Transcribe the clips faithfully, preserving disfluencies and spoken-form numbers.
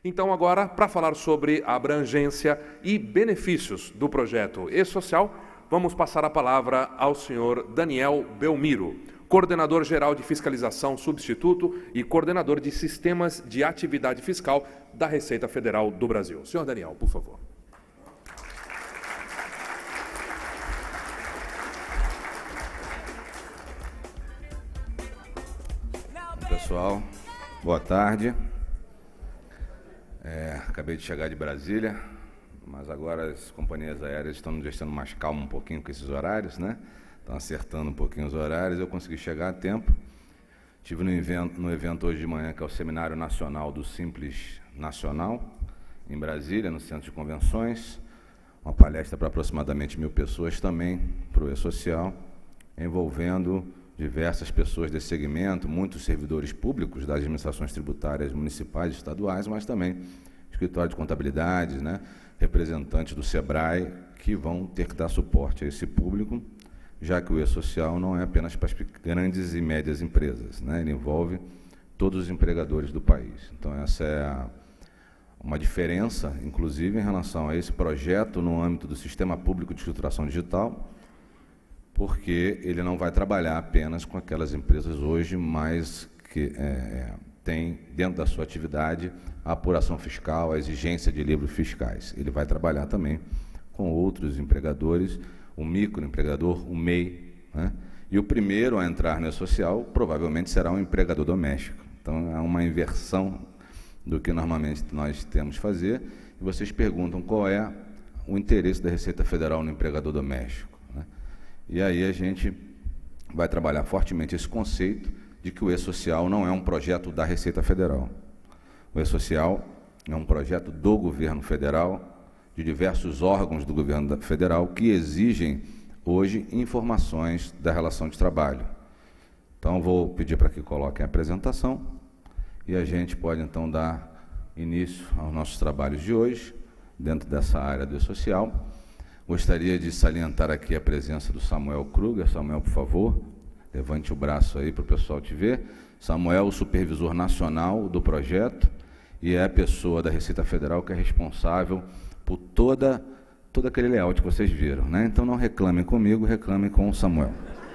Então, agora, para falar sobre a abrangência e benefícios do projeto E-Social, vamos passar a palavra ao senhor Daniel Belmiro, coordenador-geral de fiscalização substituto e coordenador de sistemas de atividade fiscal da Receita Federal do Brasil. Senhor Daniel, por favor. Pessoal, boa tarde. É, acabei de chegar de Brasília, mas agora as companhias aéreas estão nos deixando mais calmo um pouquinho com esses horários, né? Estão acertando um pouquinho os horários, eu consegui chegar a tempo. Estive no evento, no evento hoje de manhã, que é o Seminário Nacional do Simples Nacional, em Brasília, no Centro de Convenções. Uma palestra para aproximadamente mil pessoas também, para o E-Social, envolvendo diversas pessoas desse segmento, muitos servidores públicos das administrações tributárias municipais e estaduais, mas também escritório de contabilidade, né, representantes do SEBRAE, que vão ter que dar suporte a esse público, já que o E-Social não é apenas para as grandes e médias empresas, né, ele envolve todos os empregadores do país. Então, essa é a, uma diferença, inclusive, em relação a esse projeto no âmbito do Sistema Público de Escrituração Digital, porque ele não vai trabalhar apenas com aquelas empresas hoje mais que é, têm dentro da sua atividade a apuração fiscal, a exigência de livros fiscais. Ele vai trabalhar também com outros empregadores, o microempregador, o M E I, né? E o primeiro a entrar no E-Social provavelmente será um empregador doméstico. Então, é uma inversão do que normalmente nós temos que fazer. E vocês perguntam qual é o interesse da Receita Federal no empregador doméstico. E aí a gente vai trabalhar fortemente esse conceito de que o E-Social não é um projeto da Receita Federal. O E-Social é um projeto do governo federal, de diversos órgãos do governo federal que exigem hoje informações da relação de trabalho. Então, vou pedir para que coloquem a apresentação e a gente pode, então, dar início aos nossos trabalhos de hoje, dentro dessa área do E-Social. Gostaria de salientar aqui a presença do Samuel Kruger. Samuel, por favor, levante o braço aí para o pessoal te ver. Samuel é o supervisor nacional do projeto e é a pessoa da Receita Federal que é responsável por toda, todo aquele layout que vocês viram, né? Então, não reclamem comigo, reclamem com o Samuel.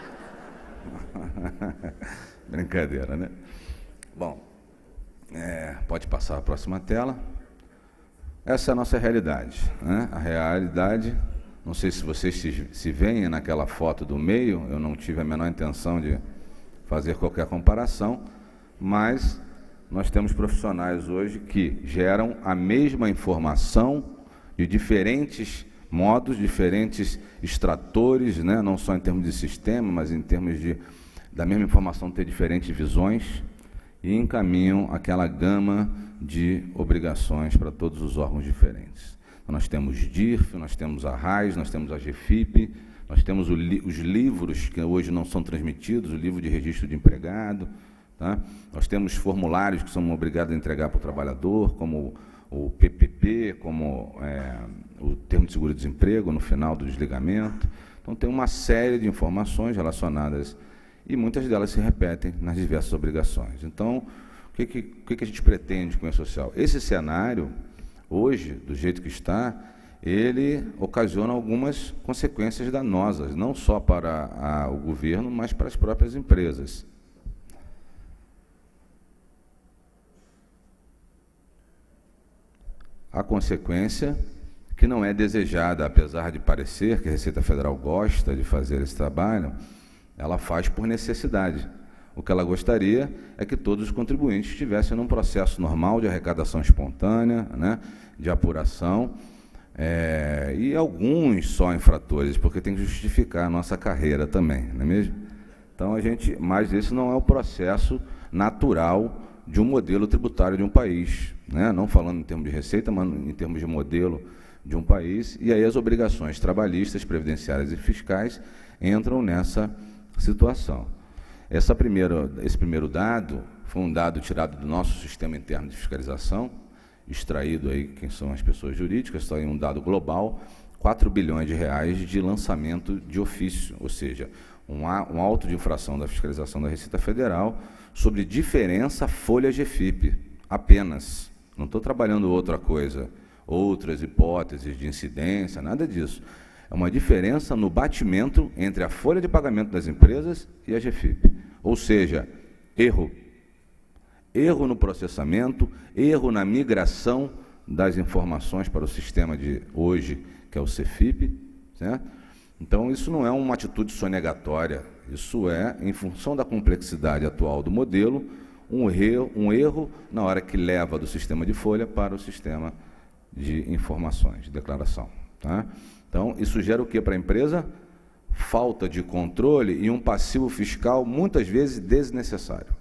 Brincadeira, né? Bom, é, pode passar a próxima tela. Essa é a nossa realidade, né? A realidade... Não sei se vocês se, se veem naquela foto do meio, eu não tive a menor intenção de fazer qualquer comparação, mas nós temos profissionais hoje que geram a mesma informação de diferentes modos, diferentes extratores, né? Não só em termos de sistema, mas em termos de da mesma informação ter diferentes visões, e encaminham aquela gama de obrigações para todos os órgãos diferentes. Nós temos D I R F, nós temos a RAIS, nós temos a G F I P, nós temos li os livros que hoje não são transmitidos, o livro de registro de empregado, tá? Nós temos formulários que são obrigados a entregar para o trabalhador, como o P P P, como é, o termo de seguro-desemprego no final do desligamento. Então, tem uma série de informações relacionadas, e muitas delas se repetem nas diversas obrigações. Então, o que, que, que, que a gente pretende com o E-Social? Esse cenário, hoje, do jeito que está, ele ocasiona algumas consequências danosas, não só para a, o governo, mas para as próprias empresas. A consequência que não é desejada, apesar de parecer que a Receita Federal gosta de fazer esse trabalho, ela faz por necessidade. O que ela gostaria é que todos os contribuintes estivessem num processo normal de arrecadação espontânea, né, de apuração, é, e alguns só infratores, porque tem que justificar a nossa carreira também, não é mesmo? Então, a gente, mas esse não é o processo natural de um modelo tributário de um país, né? Não falando em termos de receita, mas em termos de modelo de um país, e aí as obrigações trabalhistas, previdenciárias e fiscais entram nessa situação. Essa primeira, esse primeiro dado foi um dado tirado do nosso sistema interno de fiscalização, extraído aí, quem são as pessoas jurídicas, está aí um dado global, quatro bilhões de reais de lançamento de ofício, ou seja, um, um auto de infração da fiscalização da Receita Federal sobre diferença folha G F I P, apenas, Não estou trabalhando outra coisa, outras hipóteses de incidência, nada disso. É uma diferença no batimento entre a folha de pagamento das empresas e a G F I P. Ou seja, erro. Erro no processamento, erro na migração das informações para o sistema de hoje, que é o CEFIP, certo? Então, isso não é uma atitude sonegatória, isso é, em função da complexidade atual do modelo, um erro, um erro na hora que leva do sistema de folha para o sistema de informações, de declaração. Tá? Então, isso gera o que para a empresa? Falta de controle e um passivo fiscal, muitas vezes, desnecessário.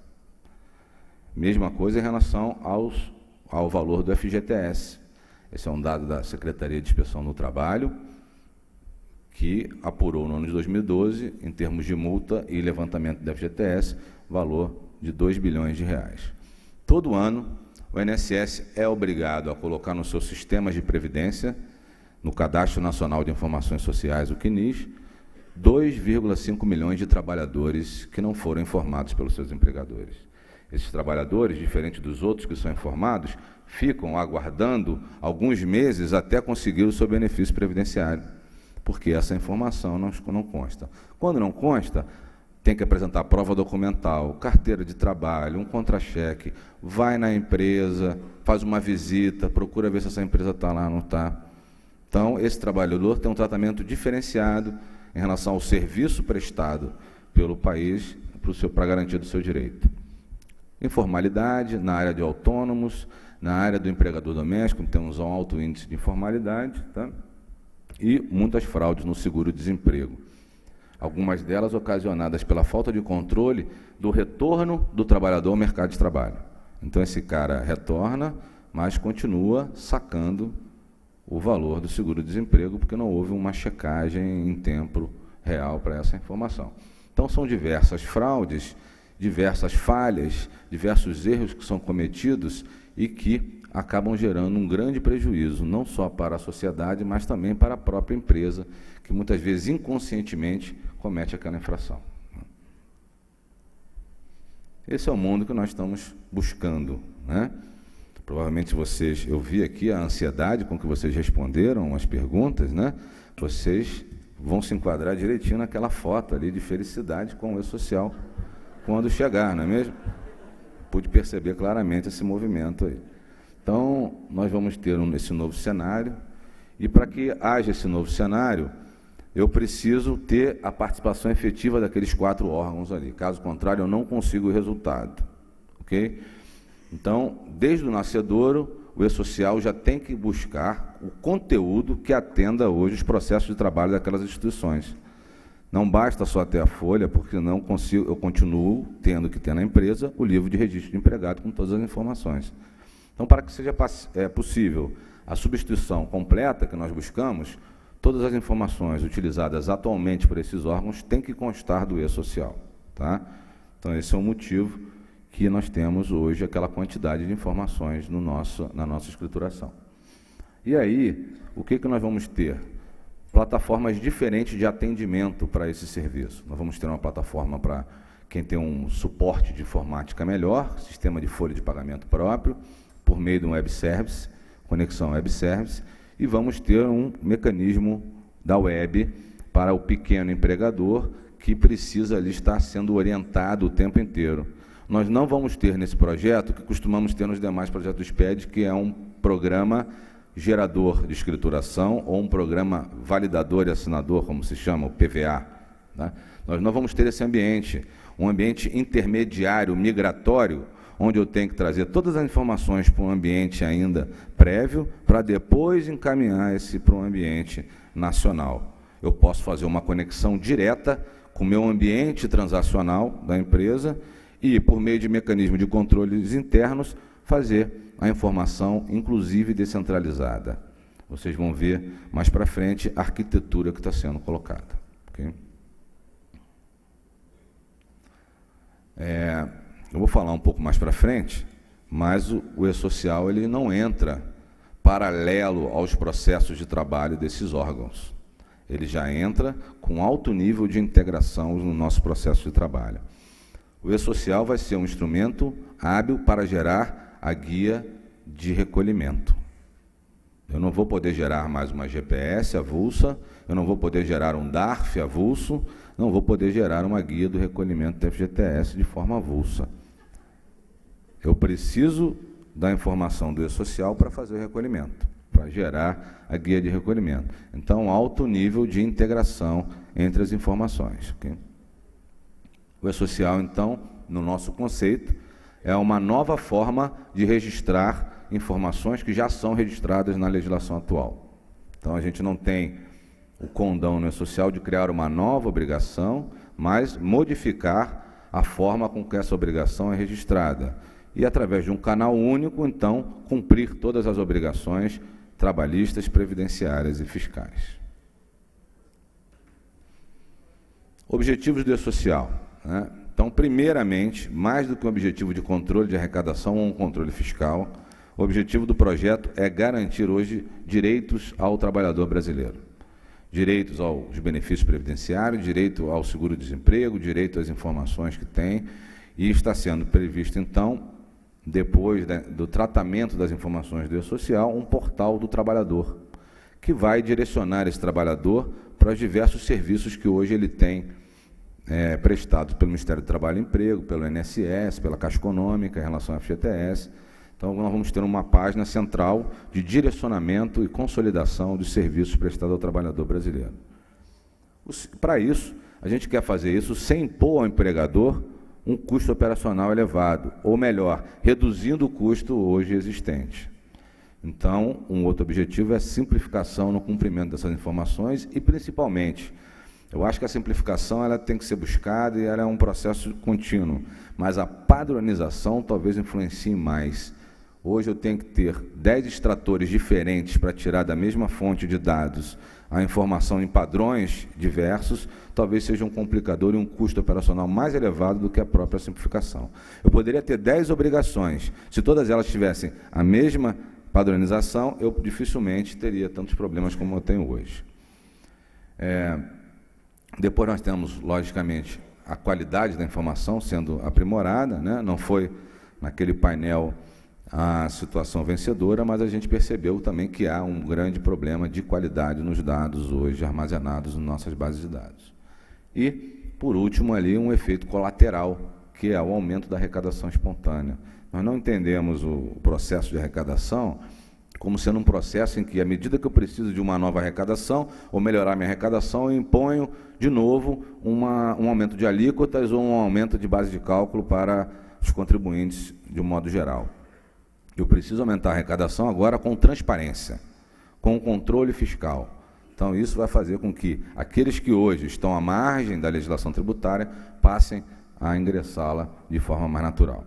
Mesma coisa em relação aos, ao valor do F G T S. Esse é um dado da Secretaria de Inspeção no Trabalho, que apurou no ano de dois mil e doze, em termos de multa e levantamento do F G T S, valor de dois bilhões de reais. Todo ano, o I N S S é obrigado a colocar nos seus sistemas de previdência, no Cadastro Nacional de Informações Sociais, o C N I S, dois vírgula cinco milhões de trabalhadores que não foram informados pelos seus empregadores. Esses trabalhadores, diferente dos outros que são informados, ficam aguardando alguns meses até conseguir o seu benefício previdenciário, porque essa informação não, não consta. Quando não consta, tem que apresentar prova documental, carteira de trabalho, um contra-cheque, vai na empresa, faz uma visita, procura ver se essa empresa está lá ou não está. Então, esse trabalhador tem um tratamento diferenciado em relação ao serviço prestado pelo país para a garantia do seu direito. Informalidade na área de autônomos, na área do empregador doméstico, temos um alto índice de informalidade, tá? E muitas fraudes no seguro-desemprego. Algumas delas ocasionadas pela falta de controle do retorno do trabalhador ao mercado de trabalho. Então, esse cara retorna, mas continua sacando o valor do seguro-desemprego, porque não houve uma checagem em tempo real para essa informação. Então, são diversas fraudes, diversas falhas, diversos erros que são cometidos e que acabam gerando um grande prejuízo, não só para a sociedade, mas também para a própria empresa, que muitas vezes inconscientemente comete aquela infração. Esse é o mundo que nós estamos buscando, né? Provavelmente vocês, eu vi aqui a ansiedade com que vocês responderam as perguntas, né? Vocês vão se enquadrar direitinho naquela foto ali de felicidade com o E-Social quando chegar, não é mesmo? Pude perceber claramente esse movimento aí. Então, nós vamos ter um, esse novo cenário, e para que haja esse novo cenário, eu preciso ter a participação efetiva daqueles quatro órgãos ali. Caso contrário, eu não consigo o resultado. Ok? Então, desde o nascedouro, o E-Social já tem que buscar o conteúdo que atenda hoje os processos de trabalho daquelas instituições. Não basta só ter a folha, porque não consigo, eu continuo tendo que ter na empresa o livro de registro de empregado com todas as informações. Então, para que seja é, possível a substituição completa que nós buscamos, todas as informações utilizadas atualmente por esses órgãos têm que constar do E-Social. Tá? Então, esse é o motivo que nós temos hoje aquela quantidade de informações no nosso, na nossa escrituração. E aí, o que, que nós vamos ter? Plataformas diferentes de atendimento para esse serviço. Nós vamos ter uma plataforma para quem tem um suporte de informática melhor, sistema de folha de pagamento próprio, por meio de um web service, conexão web service, e vamos ter um mecanismo da web para o pequeno empregador que precisa ali estar sendo orientado o tempo inteiro. Nós não vamos ter nesse projeto o que costumamos ter nos demais projetos do SPED, que é um programa gerador de escrituração ou um programa validador e assinador, como se chama, o P V A. Tá? Nós não vamos ter esse ambiente, um ambiente intermediário, migratório, onde eu tenho que trazer todas as informações para um ambiente ainda prévio, para depois encaminhar esse para um ambiente nacional. Eu posso fazer uma conexão direta com o meu ambiente transacional da empresa e, por meio de mecanismo de controles internos, fazer a informação, inclusive descentralizada. Vocês vão ver mais para frente a arquitetura que está sendo colocada. Okay? É, eu vou falar um pouco mais para frente, mas o, o E-Social ele não entra paralelo aos processos de trabalho desses órgãos. Ele já entra com alto nível de integração no nosso processo de trabalho. O E-Social vai ser um instrumento hábil para gerar a guia de recolhimento. Eu não vou poder gerar mais uma G P S avulsa, eu não vou poder gerar um D A R F avulso, não vou poder gerar uma guia do recolhimento do F G T S de forma avulsa. Eu preciso da informação do e-social para fazer o recolhimento, para gerar a guia de recolhimento. Então, alto nível de integração entre as informações. Okay? O e-social, então, no nosso conceito, é uma nova forma de registrar informações que já são registradas na legislação atual. Então, a gente não tem o condão no e-social de criar uma nova obrigação, mas modificar a forma com que essa obrigação é registrada. E, através de um canal único, então, cumprir todas as obrigações trabalhistas, previdenciárias e fiscais. Objetivos do e-social, né? Então, primeiramente, mais do que um objetivo de controle de arrecadação ou um controle fiscal, o objetivo do projeto é garantir hoje direitos ao trabalhador brasileiro. Direitos aos benefícios previdenciários, direito ao seguro-desemprego, direito às informações que tem, e está sendo previsto, então, depois do tratamento das informações do e-social, um portal do trabalhador, que vai direcionar esse trabalhador para os diversos serviços que hoje ele tem é, prestados pelo Ministério do Trabalho e Emprego, pelo I N S S, pela Caixa Econômica, em relação ao F G T S. Então, nós vamos ter uma página central de direcionamento e consolidação dos serviços prestados ao trabalhador brasileiro. Para isso, a gente quer fazer isso sem impor ao empregador um custo operacional elevado, ou melhor, reduzindo o custo hoje existente. Então, um outro objetivo é a simplificação no cumprimento dessas informações e, principalmente, eu acho que a simplificação ela tem que ser buscada e ela é um processo contínuo, mas a padronização talvez influencie mais. Hoje eu tenho que ter dez extratores diferentes para tirar da mesma fonte de dados a informação em padrões diversos, talvez seja um complicador e um custo operacional mais elevado do que a própria simplificação. Eu poderia ter dez obrigações. Se todas elas tivessem a mesma padronização, eu dificilmente teria tantos problemas como eu tenho hoje. É, depois nós temos, logicamente, a qualidade da informação sendo aprimorada, né? Não foi naquele painel a situação vencedora, mas a gente percebeu também que há um grande problema de qualidade nos dados hoje armazenados nas nossas bases de dados. E, por último, ali um efeito colateral, que é o aumento da arrecadação espontânea. Nós não entendemos o processo de arrecadação como sendo um processo em que, à medida que eu preciso de uma nova arrecadação, ou melhorar minha arrecadação, eu imponho, de novo, uma, um aumento de alíquotas ou um aumento de base de cálculo para os contribuintes, de um modo geral. Eu preciso aumentar a arrecadação agora com transparência, com controle fiscal. Então, isso vai fazer com que aqueles que hoje estão à margem da legislação tributária passem a ingressá-la de forma mais natural.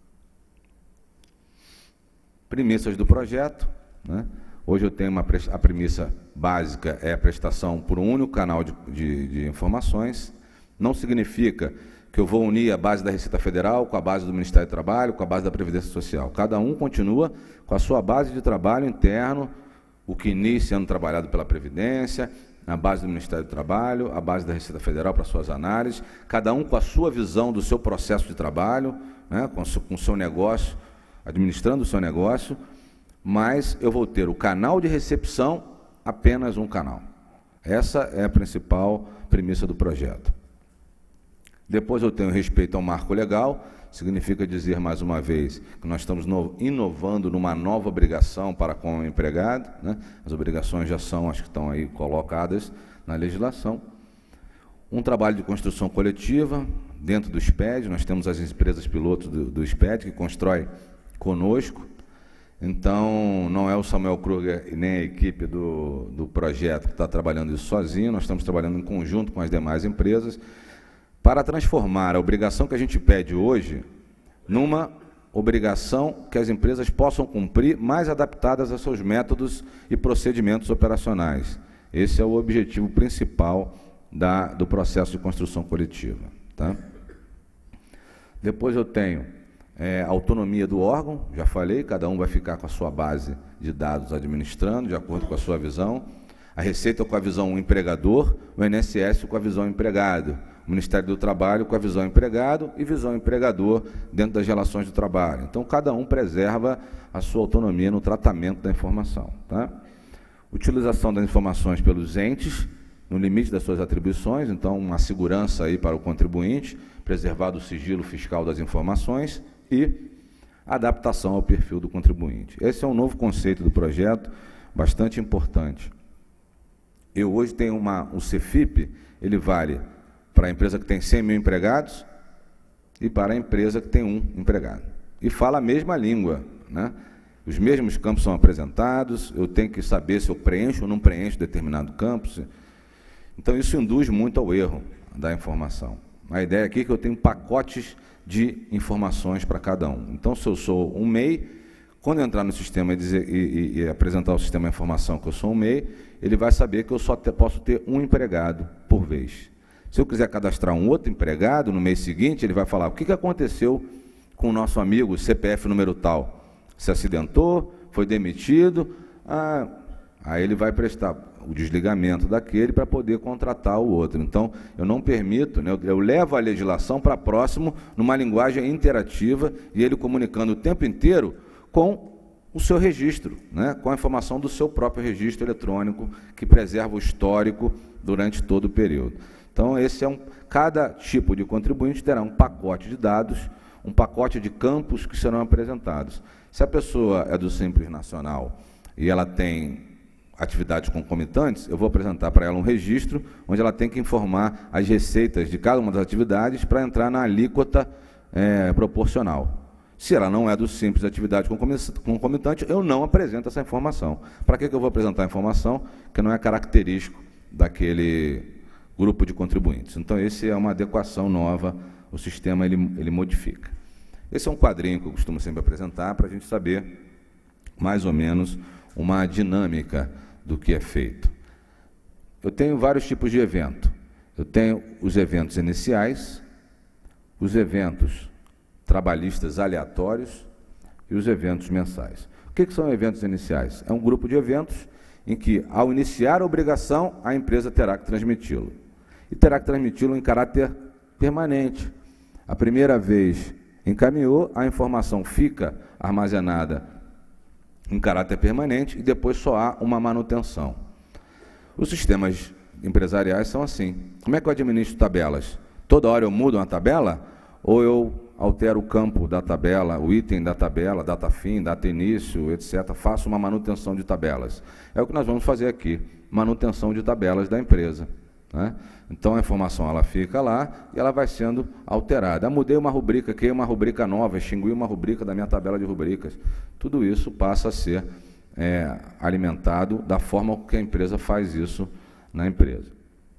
Premissas do projeto, né? Hoje eu tenho uma, a premissa básica é a prestação por um único canal de, de, de informações. Não significa que eu vou unir a base da Receita Federal com a base do Ministério do Trabalho, com a base da Previdência Social. Cada um continua com a sua base de trabalho interno, o que inicia sendo trabalhado pela Previdência, a base do Ministério do Trabalho, a base da Receita Federal para suas análises, cada um com a sua visão do seu processo de trabalho, né, com o seu, com o seu negócio, administrando o seu negócio, mas eu vou ter o canal de recepção, apenas um canal. Essa é a principal premissa do projeto. Depois eu tenho respeito ao marco legal, significa dizer, mais uma vez, que nós estamos no, inovando numa nova obrigação para com o empregado, né? As obrigações já são as que estão aí colocadas na legislação. Um trabalho de construção coletiva, dentro do S P E D, nós temos as empresas pilotos do, do S P E D, que constrói conosco. Então, não é o Samuel Kruger e nem a equipe do, do projeto que está trabalhando isso sozinho, nós estamos trabalhando em conjunto com as demais empresas, para transformar a obrigação que a gente pede hoje numa obrigação que as empresas possam cumprir, mais adaptadas a seus métodos e procedimentos operacionais. Esse é o objetivo principal da, do processo de construção coletiva. Tá? Depois eu tenho é, a autonomia do órgão, já falei, cada um vai ficar com a sua base de dados administrando, de acordo com a sua visão. A Receita com a visão empregador, o I N S S com a visão empregado. o Ministério do Trabalho com a visão empregado e visão empregador dentro das relações do trabalho. Então, cada um preserva a sua autonomia no tratamento da informação. Tá? Utilização das informações pelos entes, no limite das suas atribuições, então uma segurança aí para o contribuinte, preservado o sigilo fiscal das informações e adaptação ao perfil do contribuinte. Esse é um novo conceito do projeto, bastante importante. Eu hoje tenho uma, o Cefip, ele vale para a empresa que tem cem mil empregados e para a empresa que tem um empregado. E fala a mesma língua, né? Os mesmos campos são apresentados, eu tenho que saber se eu preencho ou não preencho determinado campo. Se... Então, isso induz muito ao erro da informação. A ideia aqui é que eu tenho pacotes de informações para cada um. Então, se eu sou um M E I, quando eu entrar no sistema e, dizer, e, e, e apresentar ao sistema a informação que eu sou um M E I, ele vai saber que eu só te, posso ter um empregado por vez. Se eu quiser cadastrar um outro empregado no mês seguinte, ele vai falar o que, que aconteceu com o nosso amigo C P F número tal. Se acidentou, foi demitido, ah, aí ele vai prestar o desligamento daquele para poder contratar o outro. Então, eu não permito, né, eu, eu levo a legislação para próximo numa linguagem interativa e ele comunicando o tempo inteiro com o seu registro, né, com a informação do seu próprio registro eletrônico, que preserva o histórico durante todo o período. Então, esse é um, cada tipo de contribuinte terá um pacote de dados, um pacote de campos que serão apresentados. Se a pessoa é do Simples Nacional e ela tem atividades concomitantes, eu vou apresentar para ela um registro onde ela tem que informar as receitas de cada uma das atividades para entrar na alíquota é, proporcional. Se ela não é do Simples Atividade Concomitante, eu não apresento essa informação. Para que, que eu vou apresentar a informação que não é característico daquele grupo de contribuintes? Então, esse é uma adequação nova, o sistema ele, ele modifica. Esse é um quadrinho que eu costumo sempre apresentar para a gente saber mais ou menos uma dinâmica do que é feito. Eu tenho vários tipos de evento. Eu tenho os eventos iniciais, os eventos trabalhistas aleatórios e os eventos mensais. O que, que são eventos iniciais? É um grupo de eventos em que, ao iniciar a obrigação, a empresa terá que transmiti-lo. E terá que transmiti-lo em caráter permanente. A primeira vez encaminhou, a informação fica armazenada em caráter permanente e depois só há uma manutenção. Os sistemas empresariais são assim. Como é que eu administro tabelas? Toda hora eu mudo uma tabela ou eu altero o campo da tabela, o item da tabela, data fim, data início, etcétera. Faço uma manutenção de tabelas. É o que nós vamos fazer aqui, manutenção de tabelas da empresa. Né? Então, a informação ela fica lá e ela vai sendo alterada. Ah, mudei uma rubrica, criei uma rubrica nova, extingui uma rubrica da minha tabela de rubricas. Tudo isso passa a ser é, alimentado da forma que a empresa faz isso na empresa.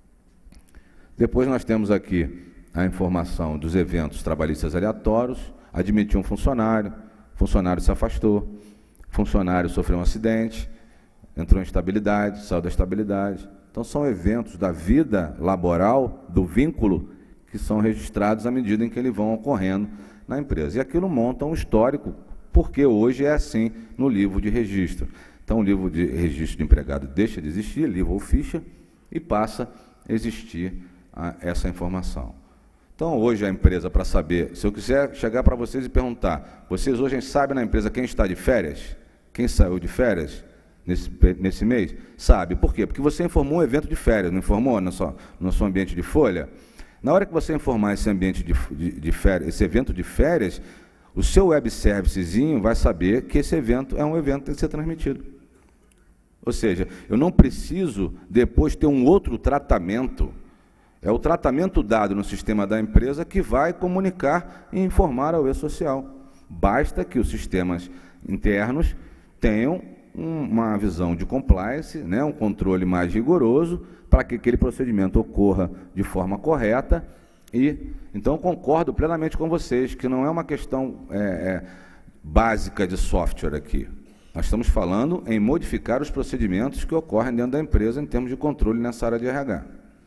Depois nós temos aqui a informação dos eventos trabalhistas aleatórios, admitiu um funcionário, funcionário se afastou, funcionário sofreu um acidente, entrou em estabilidade, saiu da estabilidade. Então, são eventos da vida laboral, do vínculo, que são registrados à medida em que eles vão ocorrendo na empresa. E aquilo monta um histórico, porque hoje é assim no livro de registro. Então, o livro de registro de empregado deixa de existir, livro ou ficha, e passa a existir a, essa informação. Então, hoje a empresa, para saber, se eu quiser chegar para vocês e perguntar, vocês hoje sabem na empresa quem está de férias? Quem saiu de férias? Nesse, nesse mês? Sabe. Por quê? Porque você informou um evento de férias, não informou no seu, no seu ambiente de folha? Na hora que você informar esse ambiente de, de, de férias, esse evento de férias, o seu web servicezinho vai saber que esse evento é um evento que tem que ser transmitido. Ou seja, eu não preciso depois ter um outro tratamento. É o tratamento dado no sistema da empresa que vai comunicar e informar ao e-social. Basta que os sistemas internos tenham uma visão de compliance, né, um controle mais rigoroso, para que aquele procedimento ocorra de forma correta. E então, eu concordo plenamente com vocês, que não é uma questão é, é, básica de software aqui. Nós estamos falando em modificar os procedimentos que ocorrem dentro da empresa em termos de controle nessa área de R H.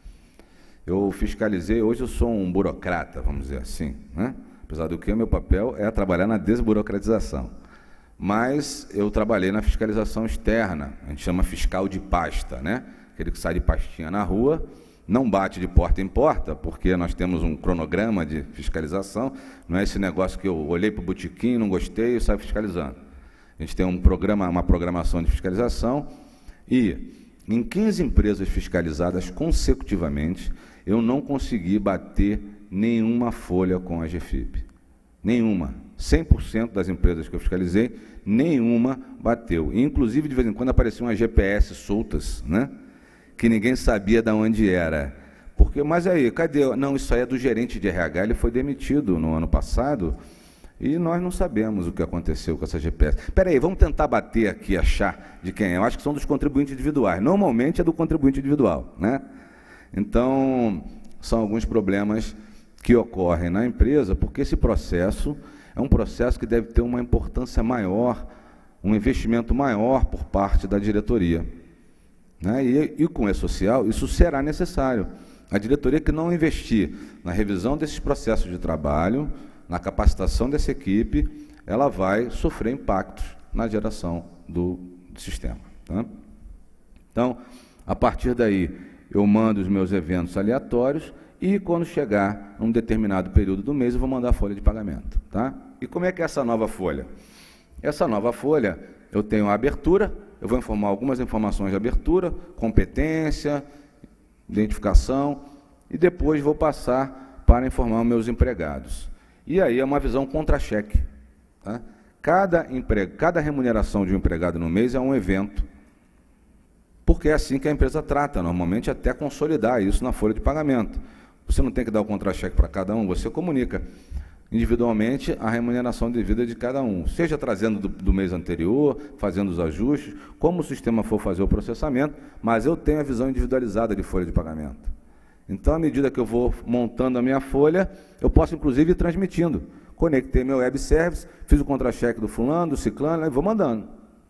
Eu fiscalizei, hoje eu sou um burocrata, vamos dizer assim, né? Apesar do que o meu papel é trabalhar na desburocratização. Mas eu trabalhei na fiscalização externa, a gente chama fiscal de pasta, né? Aquele que sai de pastinha na rua, não bate de porta em porta, porque nós temos um cronograma de fiscalização, não é esse negócio que eu olhei para o botequim, não gostei e saio fiscalizando. A gente tem um programa, uma programação de fiscalização e, em quinze empresas fiscalizadas consecutivamente, eu não consegui bater nenhuma folha com a GFIP. Nenhuma. cem por cento das empresas que eu fiscalizei, nenhuma bateu. E, inclusive, de vez em quando apareciam umas G P S soltas, né? Que ninguém sabia de onde era. Porque, mas aí, cadê? Não, isso aí é do gerente de R H, ele foi demitido no ano passado e nós não sabemos o que aconteceu com essa G P S. Espera aí, vamos tentar bater aqui, achar de quem é. Eu acho que são dos contribuintes individuais. Normalmente é do contribuinte individual, né? Então, são alguns problemas que ocorrem na empresa, porque esse processo é um processo que deve ter uma importância maior, um investimento maior por parte da diretoria. Né? E, e com o E-Social, isso será necessário. A diretoria que não investir na revisão desses processos de trabalho, na capacitação dessa equipe, ela vai sofrer impactos na geração do, do sistema. Tá? Então, a partir daí, eu mando os meus eventos aleatórios e, quando chegar um determinado período do mês, eu vou mandar a folha de pagamento. Tá? E como é que é essa nova folha? Essa nova folha, eu tenho a abertura, eu vou informar algumas informações de abertura, competência, identificação, e depois vou passar para informar os meus empregados. E aí é uma visão contra-cheque. Tá? Cada, empre... Cada remuneração de um empregado no mês é um evento, porque é assim que a empresa trata, normalmente até consolidar isso na folha de pagamento. Você não tem que dar o contra-cheque para cada um, você comunica individualmente a remuneração devida de cada um, seja trazendo do, do mês anterior, fazendo os ajustes, como o sistema for fazer o processamento, mas eu tenho a visão individualizada de folha de pagamento. Então, à medida que eu vou montando a minha folha, eu posso, inclusive, ir transmitindo. Conectei meu web service, fiz o contra-cheque do fulano, do ciclano, e vou mandando.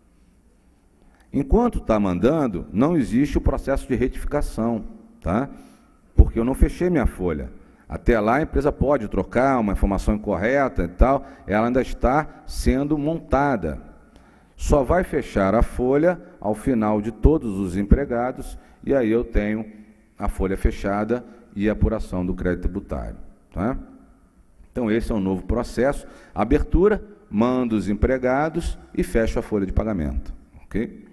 Enquanto está mandando, não existe o processo de retificação, tá? Porque eu não fechei minha folha. Até lá a empresa pode trocar uma informação incorreta e tal, ela ainda está sendo montada. Só vai fechar a folha ao final de todos os empregados, e aí eu tenho a folha fechada e a apuração do crédito tributário. Tá? Então esse é um novo processo. Abertura, mando os empregados e fecho a folha de pagamento. Ok?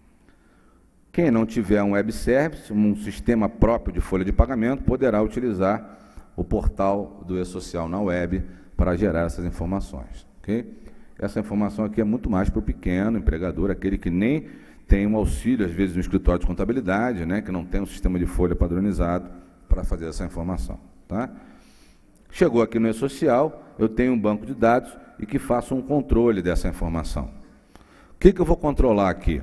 Quem não tiver um web service, um sistema próprio de folha de pagamento, poderá utilizar o portal do E-Social na web para gerar essas informações. Okay? Essa informação aqui é muito mais para o pequeno empregador, aquele que nem tem um auxílio, às vezes, no escritório de contabilidade, né, que não tem um sistema de folha padronizado para fazer essa informação. Tá? Chegou aqui no E-Social, eu tenho um banco de dados e que faço um controle dessa informação. O que, que eu vou controlar aqui?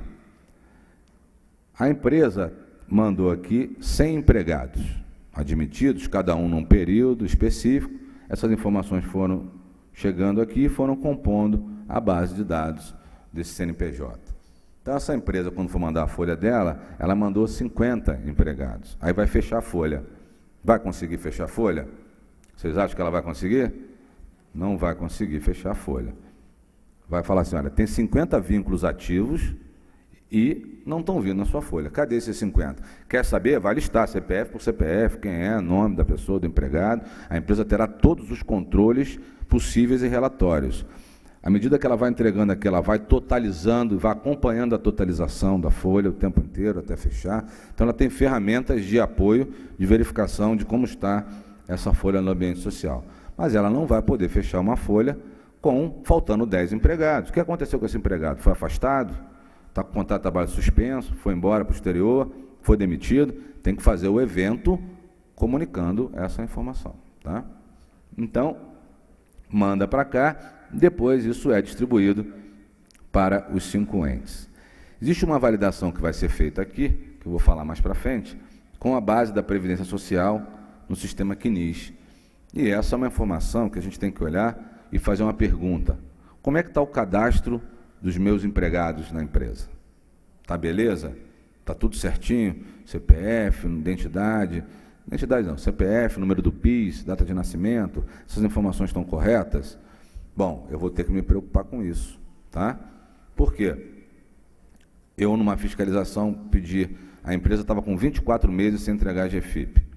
A empresa mandou aqui cem empregados admitidos, cada um num período específico. Essas informações foram chegando aqui e foram compondo a base de dados desse C N P J. Então, essa empresa, quando for mandar a folha dela, ela mandou cinquenta empregados. Aí vai fechar a folha. Vai conseguir fechar a folha? Vocês acham que ela vai conseguir? Não vai conseguir fechar a folha. Vai falar assim, olha, tem cinquenta vínculos ativos e não estão vindo na sua folha. Cadê esses cinquenta? Quer saber? Vai listar C P F por C P F, quem é, nome da pessoa, do empregado. A empresa terá todos os controles possíveis e relatórios. À medida que ela vai entregando aqui, ela vai totalizando, vai acompanhando a totalização da folha o tempo inteiro até fechar. Então, ela tem ferramentas de apoio, de verificação de como está essa folha no ambiente social. Mas ela não vai poder fechar uma folha com faltando dez empregados. O que aconteceu com esse empregado? Foi afastado? Está com contrato de trabalho suspenso, foi embora para o exterior, foi demitido, tem que fazer o evento comunicando essa informação. Tá? Então, manda para cá, depois isso é distribuído para os cinco entes. Existe uma validação que vai ser feita aqui, que eu vou falar mais para frente, com a base da Previdência Social no sistema C N I S. E essa é uma informação que a gente tem que olhar e fazer uma pergunta. Como é que está o cadastro dos meus empregados na empresa? Tá beleza? Tá tudo certinho? C P F, identidade, identidade não, C P F, número do P I S, data de nascimento, essas informações estão corretas? Bom, eu vou ter que me preocupar com isso, tá? Por quê? Eu, numa fiscalização, pedi, a empresa estava com vinte e quatro meses sem entregar a GFIP.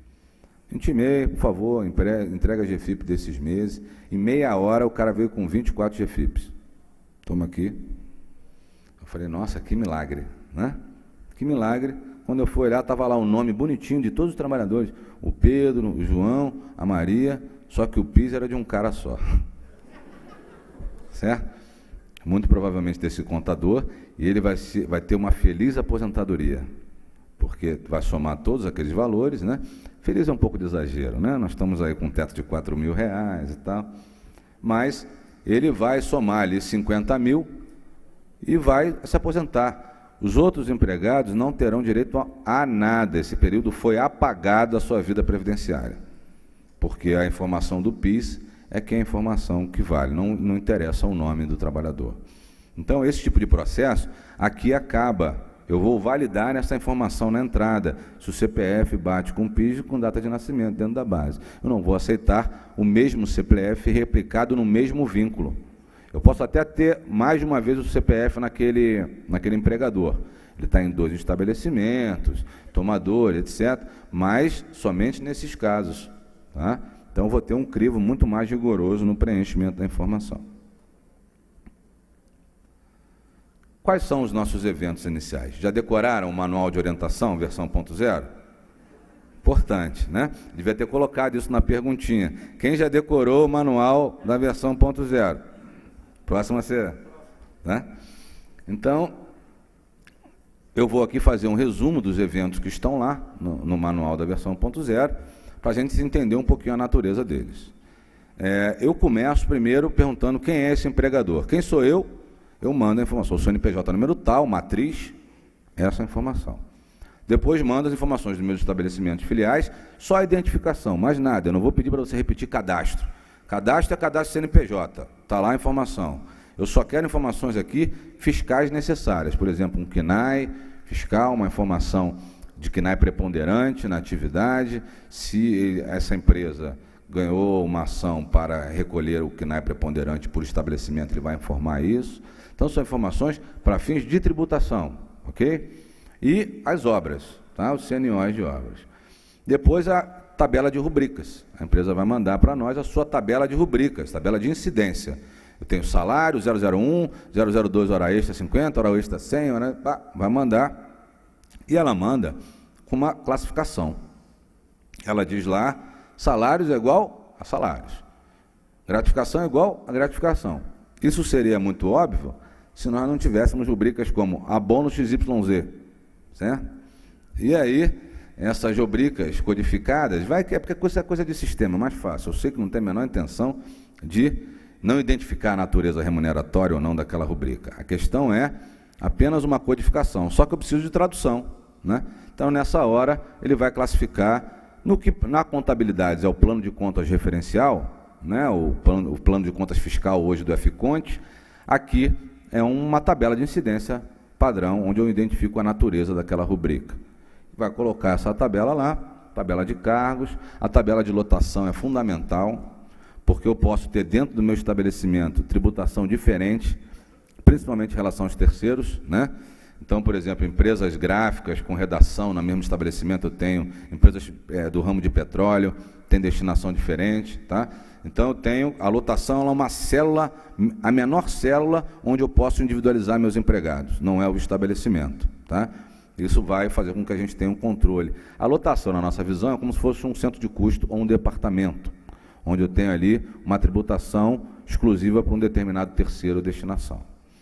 Intimei, por favor, entrega a G F I P desses meses. Em meia hora o cara veio com vinte e quatro G F I Ps. Toma aqui. Eu falei, nossa, que milagre, né? Que milagre. Quando eu fui olhar, estava lá o nome bonitinho de todos os trabalhadores. O Pedro, o João, a Maria, só que o P I S era de um cara só. Certo? Muito provavelmente desse contador, e ele vai, se, vai ter uma feliz aposentadoria, porque vai somar todos aqueles valores, né? Feliz é um pouco de exagero, né? Nós estamos aí com um teto de quatro mil reais e tal, mas ele vai somar ali cinquenta mil e vai se aposentar. Os outros empregados não terão direito a, a nada. Esse período foi apagado a sua vida previdenciária, porque a informação do P I S é que é a informação que vale, não, não interessa o nome do trabalhador. Então, esse tipo de processo, aqui acaba. Eu vou validar essa informação na entrada, se o C P F bate com o P I S com data de nascimento dentro da base. Eu não vou aceitar o mesmo C P F replicado no mesmo vínculo. Eu posso até ter mais de uma vez o C P F naquele, naquele empregador. Ele está em dois estabelecimentos, tomador, etcétera, mas somente nesses casos, tá? Então, eu vou ter um crivo muito mais rigoroso no preenchimento da informação. Quais são os nossos eventos iniciais? Já decoraram o manual de orientação, versão ponto zero? Importante, né? Devia ter colocado isso na perguntinha. Quem já decorou o manual da versão ponto zero? Próxima a ser, né? Então, eu vou aqui fazer um resumo dos eventos que estão lá no, no manual da versão ponto zero, para a gente entender um pouquinho a natureza deles. É, eu começo primeiro perguntando quem é esse empregador. Quem sou eu? Eu mando a informação. O C N P J número tal, matriz, essa informação. Depois mando as informações dos meus estabelecimentos filiais, só a identificação, mais nada. Eu não vou pedir para você repetir cadastro. Cadastro é cadastro C N P J, está lá a informação. Eu só quero informações aqui fiscais necessárias, por exemplo, um C N A I fiscal, uma informação de C N A I preponderante na atividade, se essa empresa ganhou uma ação para recolher o C N A I preponderante por estabelecimento, ele vai informar isso. Então, são informações para fins de tributação, ok? E as obras, tá? Os C N Os de obras. Depois, a tabela de rubricas. A empresa vai mandar para nós a sua tabela de rubricas, tabela de incidência. Eu tenho salário, zero zero um, zero zero dois, hora extra cinquenta, hora extra cem, hora, pá, vai mandar. E ela manda com uma classificação. Ela diz lá, salários é igual a salários. Gratificação é igual a gratificação. Isso seria muito óbvio se nós não tivéssemos rubricas como abono X Y Z, certo? E aí, essas rubricas codificadas, vai que é porque isso é coisa de sistema, mais fácil. Eu sei que não tem a menor intenção de não identificar a natureza remuneratória ou não daquela rubrica. A questão é apenas uma codificação, só que eu preciso de tradução, né? Então, nessa hora, ele vai classificar no que na contabilidade é o plano de contas referencial, né? o, plano, o plano de contas fiscal hoje do FConte. Aqui é uma tabela de incidência padrão, onde eu identifico a natureza daquela rubrica. Vai colocar essa tabela lá, tabela de cargos, a tabela de lotação é fundamental, porque eu posso ter dentro do meu estabelecimento tributação diferente, principalmente em relação aos terceiros, né? Então, por exemplo, empresas gráficas com redação no mesmo estabelecimento, eu tenho empresas é, do ramo de petróleo, tem destinação diferente, tá? Então, eu tenho, a lotação ela é uma célula, a menor célula onde eu posso individualizar meus empregados, não é o estabelecimento, tá? Isso vai fazer com que a gente tenha um controle. A lotação, na nossa visão, é como se fosse um centro de custo ou um departamento, onde eu tenho ali uma tributação exclusiva para um determinado terceiro destinação.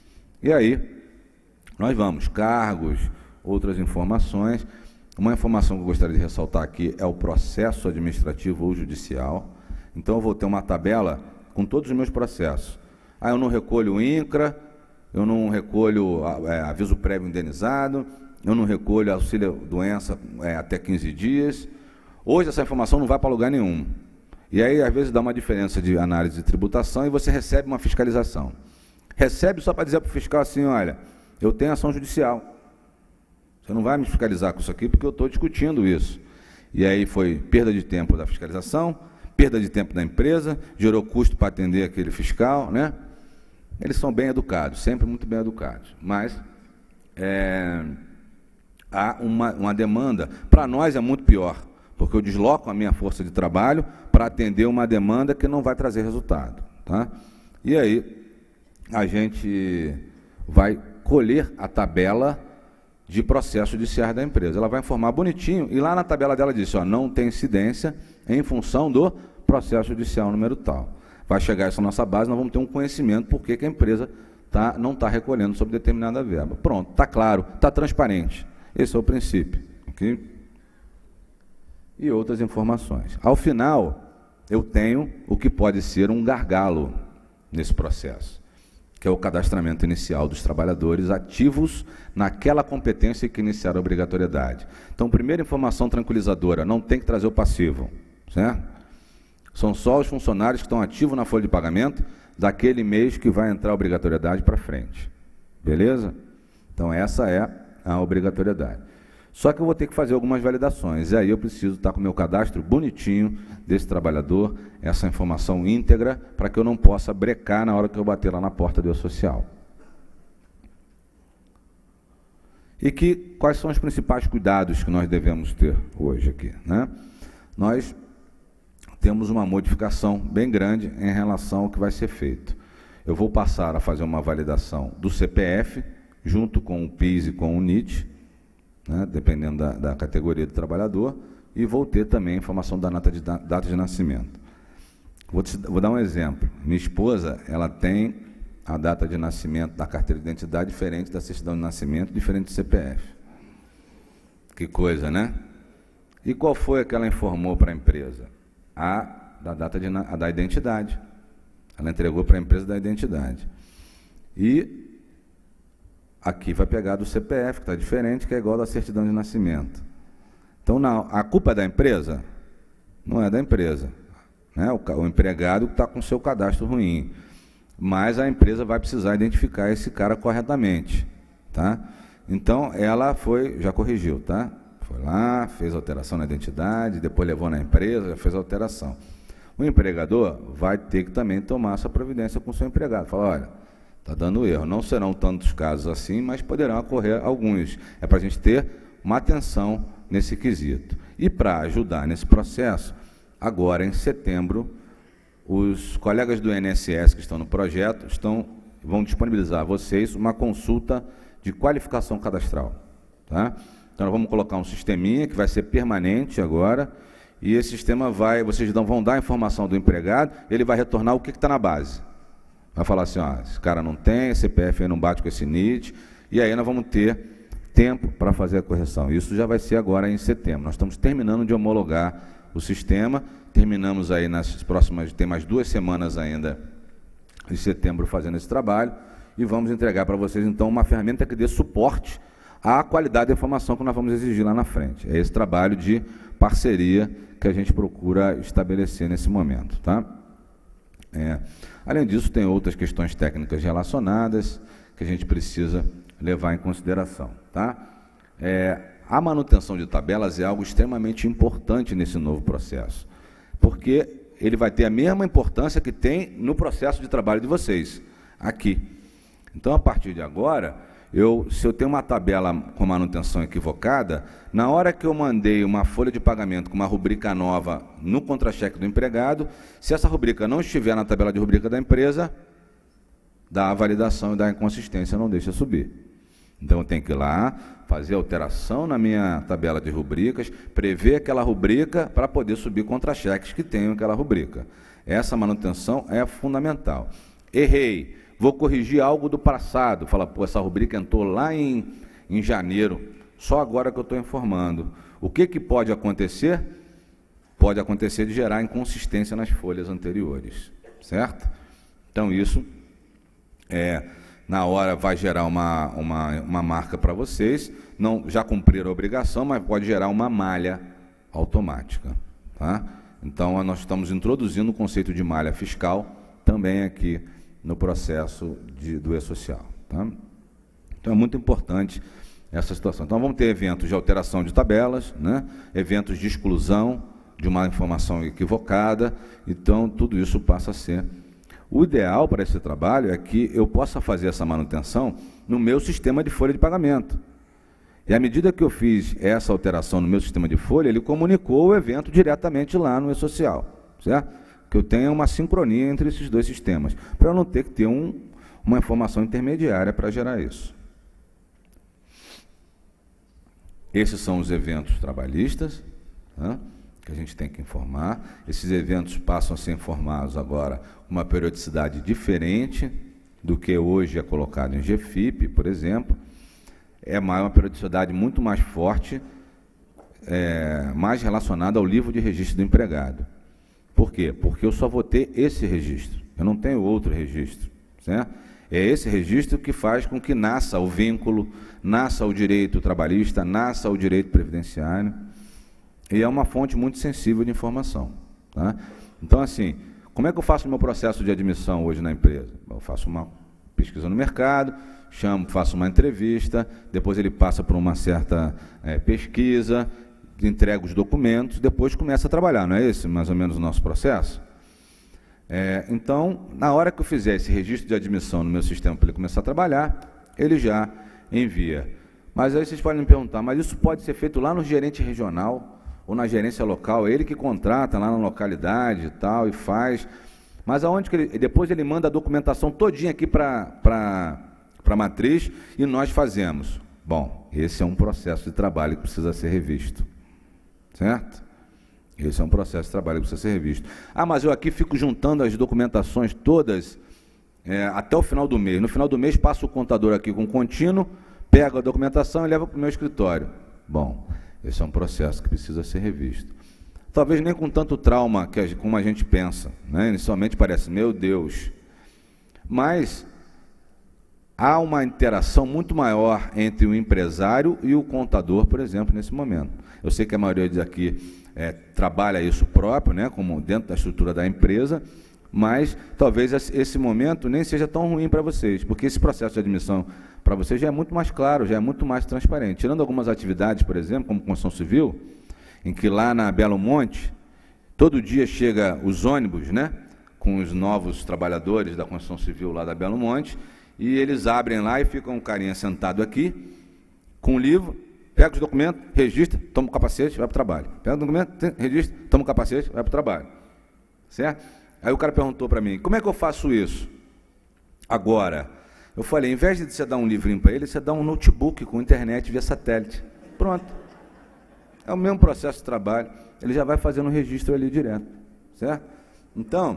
E aí, nós vamos, cargos, outras informações. Uma informação que eu gostaria de ressaltar aqui é o processo administrativo ou judicial. Então, eu vou ter uma tabela com todos os meus processos. Ah, eu não recolho o INCRA, eu não recolho é, aviso prévio indenizado, eu não recolho auxílio-doença é, até quinze dias. Hoje, essa informação não vai para lugar nenhum. E aí, às vezes, dá uma diferença de análise de tributação e você recebe uma fiscalização. Recebe só para dizer para o fiscal assim, olha, eu tenho ação judicial. Você não vai me fiscalizar com isso aqui porque eu estou discutindo isso. E aí foi perda de tempo da fiscalização, perda de tempo da empresa, gerou custo para atender aquele fiscal, né? Eles são bem educados, sempre muito bem educados, mas é, há uma, uma demanda. Para nós é muito pior, porque eu desloco a minha força de trabalho para atender uma demanda que não vai trazer resultado. Tá? E aí a gente vai colher a tabela de processo judiciário da empresa. Ela vai informar bonitinho, e lá na tabela dela diz, ó, não tem incidência em função do processo judicial número tal. Vai chegar essa nossa base, nós vamos ter um conhecimento por que a empresa tá, não está recolhendo sobre determinada verba. Pronto, está claro, está transparente. Esse é o princípio. Okay? E outras informações. Ao final, eu tenho o que pode ser um gargalo nesse processo, que é o cadastramento inicial dos trabalhadores ativos naquela competência que iniciaram a obrigatoriedade. Então, primeira informação tranquilizadora, não tem que trazer o passivo, certo? São só os funcionários que estão ativos na folha de pagamento daquele mês que vai entrar a obrigatoriedade para frente. Beleza? Então, essa é a obrigatoriedade. Só que eu vou ter que fazer algumas validações, e aí eu preciso estar com o meu cadastro bonitinho desse trabalhador, essa informação íntegra, para que eu não possa brecar na hora que eu bater lá na porta do E-Social. E que, quais são os principais cuidados que nós devemos ter hoje aqui, né? Nós temos uma modificação bem grande em relação ao que vai ser feito. Eu vou passar a fazer uma validação do C P F, junto com o PIS e com o N I T, né, dependendo da, da categoria do trabalhador, e vou ter também a informação da data de, da, data de nascimento. Vou, te, vou dar um exemplo. Minha esposa, ela tem a data de nascimento da carteira de identidade diferente da certidão de nascimento, diferente do C P F. Que coisa, né? E qual foi a que ela informou para a empresa? A da data de, a da identidade. Ela entregou para a empresa da identidade. E aqui vai pegar do C P F, que está diferente, que é igual da certidão de nascimento. Então, não, a culpa é da empresa? Não é da empresa. Né? O, o empregado está com o seu cadastro ruim. Mas a empresa vai precisar identificar esse cara corretamente. Tá? Então, ela foi, já corrigiu, tá? Foi lá, fez alteração na identidade, depois levou na empresa, já fez a alteração. O empregador vai ter que também tomar essa providência com o seu empregado. Fala, olha, está dando erro. Não serão tantos casos assim, mas poderão ocorrer alguns. É para a gente ter uma atenção nesse quesito. E para ajudar nesse processo, agora em setembro, os colegas do I N S S que estão no projeto estão, vão disponibilizar a vocês uma consulta de qualificação cadastral. Tá? Então, nós vamos colocar um sisteminha que vai ser permanente agora, e esse sistema vai, vocês vão dar a informação do empregado, ele vai retornar o que está na base. Vai falar assim, ó, esse cara não tem, C P F aí não bate com esse N I T, e aí nós vamos ter tempo para fazer a correção. Isso já vai ser agora em setembro. Nós estamos terminando de homologar o sistema, terminamos aí nas próximas, tem mais duas semanas ainda em setembro fazendo esse trabalho, e vamos entregar para vocês, então, uma ferramenta que dê suporte à qualidade da informação que nós vamos exigir lá na frente. É esse trabalho de parceria que a gente procura estabelecer nesse momento, tá? É. Além disso, tem outras questões técnicas relacionadas que a gente precisa levar em consideração. Tá? É, a manutenção de tabelas é algo extremamente importante nesse novo processo, porque ele vai ter a mesma importância que tem no processo de trabalho de vocês, aqui. Então, a partir de agora, eu, se eu tenho uma tabela com manutenção equivocada, na hora que eu mandei uma folha de pagamento com uma rubrica nova no contra-cheque do empregado, se essa rubrica não estiver na tabela de rubrica da empresa, dá a validação e dá a inconsistência, não deixa subir. Então, eu tenho que ir lá, fazer alteração na minha tabela de rubricas, prever aquela rubrica para poder subir contra-cheques que tenham aquela rubrica. Essa manutenção é fundamental. Errei. Vou corrigir algo do passado. Fala, pô, essa rubrica entrou lá em, em janeiro, só agora que eu estou informando. O que, que pode acontecer? Pode acontecer de gerar inconsistência nas folhas anteriores, certo? Então, isso, é, na hora, vai gerar uma, uma, uma marca para vocês, não, já cumpriram a obrigação, mas pode gerar uma malha automática. Tá? Então, nós estamos introduzindo o conceito de malha fiscal também aqui no processo de, do E-Social. Tá? Então, é muito importante essa situação. Então, vamos ter eventos de alteração de tabelas, né? Eventos de exclusão de uma informação equivocada. Então, tudo isso passa a ser... O ideal para esse trabalho é que eu possa fazer essa manutenção no meu sistema de folha de pagamento. E à medida que eu fiz essa alteração no meu sistema de folha, ele comunicou o evento diretamente lá no e-social, certo? Que eu tenha uma sincronia entre esses dois sistemas, para eu não ter que ter um, uma informação intermediária para gerar isso. Esses são os eventos trabalhistas, né, que a gente tem que informar. Esses eventos passam a ser informados agora com uma periodicidade diferente do que hoje é colocado em G F I P, por exemplo. É uma periodicidade muito mais forte, é, mais relacionada ao livro de registro do empregado. Por quê? Porque eu só vou ter esse registro, eu não tenho outro registro, certo? É esse registro que faz com que nasça o vínculo, nasça o direito trabalhista, nasça o direito previdenciário, e é uma fonte muito sensível de informação, tá? Então, assim, como é que eu faço o meu processo de admissão hoje na empresa? Eu faço uma pesquisa no mercado, chamo, faço uma entrevista, depois ele passa por uma certa é, pesquisa, entrega os documentos, depois começa a trabalhar, não é esse mais ou menos o nosso processo? É, então, na hora que eu fizer esse registro de admissão no meu sistema para ele começar a trabalhar, ele já envia. Mas aí vocês podem me perguntar, mas isso pode ser feito lá no gerente regional ou na gerência local, ele que contrata lá na localidade e tal, e faz. Mas aonde que ele... Depois ele manda a documentação todinha aqui para a matriz e nós fazemos. Bom, esse é um processo de trabalho que precisa ser revisto, certo? Esse é um processo de trabalho que precisa ser revisto. Ah, mas eu aqui fico juntando as documentações todas é, até o final do mês. No final do mês, passo o contador aqui com contínuo, pego a documentação e levo para o meu escritório. Bom, esse é um processo que precisa ser revisto. Talvez nem com tanto trauma que a, como a gente pensa, né? Inicialmente parece, meu Deus. Mas há uma interação muito maior entre o empresário e o contador, por exemplo, nesse momento. Eu sei que a maioria daqui é, trabalha isso próprio, né, como dentro da estrutura da empresa, mas talvez esse momento nem seja tão ruim para vocês, porque esse processo de admissão para vocês já é muito mais claro, já é muito mais transparente. Tirando algumas atividades, por exemplo, como construção civil, em que lá na Belo Monte, todo dia chega os ônibus, né, com os novos trabalhadores da construção civil lá da Belo Monte, e eles abrem lá e fica um carinha sentado aqui, com o livro, pega os documentos, registra, toma o capacete, vai para o trabalho. Pega o documento, registra, toma o capacete, vai para o trabalho. Certo? Aí o cara perguntou para mim, como é que eu faço isso? Agora, eu falei, em vez de você dar um livrinho para ele, você dá um notebook com internet via satélite. Pronto. É o mesmo processo de trabalho, ele já vai fazendo o registro ali direto. Certo? Então,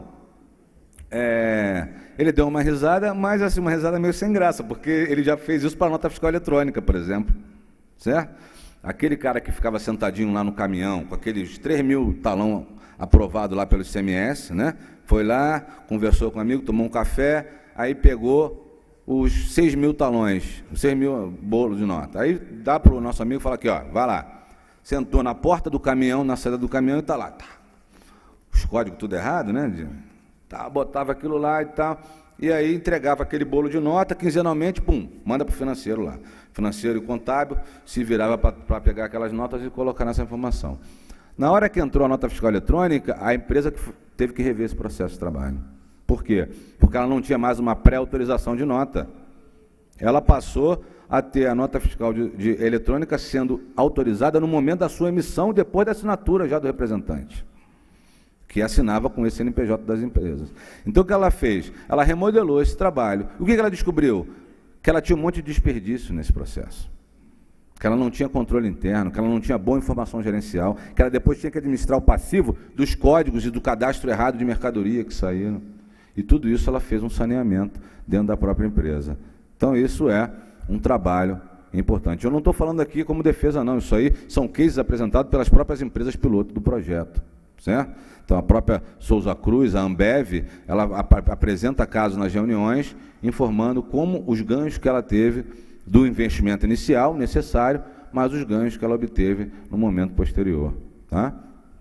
é, ele deu uma risada, mas assim, uma risada meio sem graça, porque ele já fez isso para a nota fiscal eletrônica, por exemplo. Certo? Aquele cara que ficava sentadinho lá no caminhão, com aqueles três mil talão aprovado lá pelo I C M S, né? Foi lá, conversou com um amigo, tomou um café, aí pegou os seis mil talões, os seis mil bolos de nota. Aí dá para o nosso amigo e fala aqui, ó, vai lá. Sentou na porta do caminhão, na saída do caminhão e está lá. Tá. Os códigos tudo errado, né? Tá, botava aquilo lá e tal, e aí entregava aquele bolo de nota, quinzenalmente, pum, manda para o financeiro lá. Financeiro e contábil se virava para pegar aquelas notas e colocar nessa informação. Na hora que entrou a nota fiscal eletrônica, a empresa que teve que rever esse processo de trabalho. Por quê? Porque ela não tinha mais uma pré-autorização de nota. Ela passou a ter a nota fiscal de, de eletrônica sendo autorizada no momento da sua emissão, depois da assinatura já do representante, que assinava com esse C N P J das empresas. Então, o que ela fez? Ela remodelou esse trabalho. O que ela descobriu? Que ela tinha um monte de desperdício nesse processo. Que ela não tinha controle interno, que ela não tinha boa informação gerencial, que ela depois tinha que administrar o passivo dos códigos e do cadastro errado de mercadoria que saíram. E tudo isso ela fez um saneamento dentro da própria empresa. Então, isso é um trabalho importante. Eu não estou falando aqui como defesa, não. Isso aí são cases apresentados pelas próprias empresas piloto do projeto. Certo? Então, a própria Souza Cruz, a Ambev, ela ap apresenta casos nas reuniões, informando como os ganhos que ela teve do investimento inicial necessário, mas os ganhos que ela obteve no momento posterior. Tá?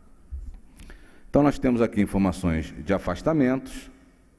Então, nós temos aqui informações de afastamentos,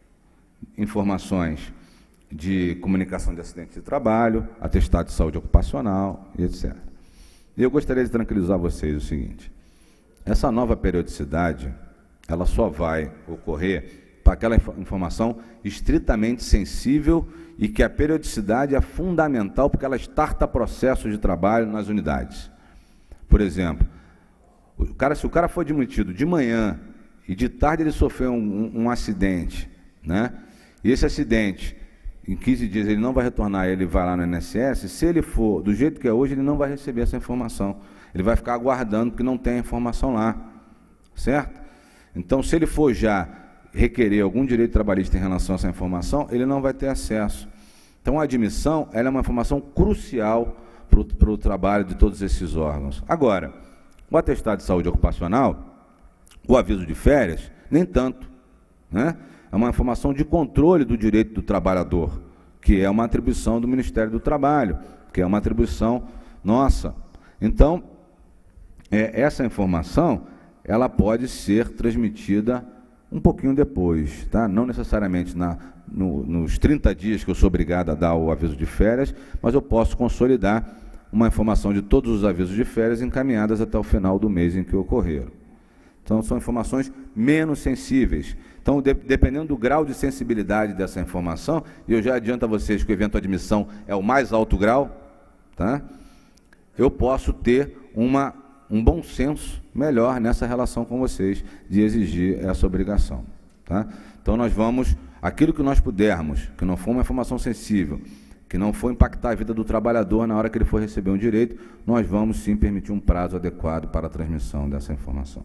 informações de comunicação de acidente de trabalho, atestado de saúde ocupacional, e etcétera. E eu gostaria de tranquilizar vocês o seguinte, essa nova periodicidade, ela só vai ocorrer para aquela informação estritamente sensível e que a periodicidade é fundamental porque ela starta processos de trabalho nas unidades. Por exemplo, o cara, se o cara for admitido de manhã e de tarde ele sofreu um, um, um acidente, né? E esse acidente, em quinze dias ele não vai retornar, ele vai lá no I N S S, se ele for do jeito que é hoje, ele não vai receber essa informação. Ele vai ficar aguardando porque não tem a informação lá, certo? Então, se ele for já requerer algum direito trabalhista em relação a essa informação, ele não vai ter acesso. Então, a admissão ela é uma informação crucial para o trabalho de todos esses órgãos. Agora, o atestado de saúde ocupacional, o aviso de férias, nem tanto, né? É uma informação de controle do direito do trabalhador, que é uma atribuição do Ministério do Trabalho, que é uma atribuição nossa. Então, é, essa informação, ela pode ser transmitida um pouquinho depois, tá? Não necessariamente na, no, nos trinta dias que eu sou obrigado a dar o aviso de férias, mas eu posso consolidar uma informação de todos os avisos de férias encaminhadas até o final do mês em que ocorreram. Então, são informações menos sensíveis. Então, de, dependendo do grau de sensibilidade dessa informação, e eu já adianto a vocês que o evento de admissão é o mais alto grau, tá? Eu posso ter uma, um bom senso melhor nessa relação com vocês, de exigir essa obrigação, tá? Então, nós vamos, aquilo que nós pudermos, que não for uma informação sensível, que não for impactar a vida do trabalhador na hora que ele for receber um direito, nós vamos sim permitir um prazo adequado para a transmissão dessa informação.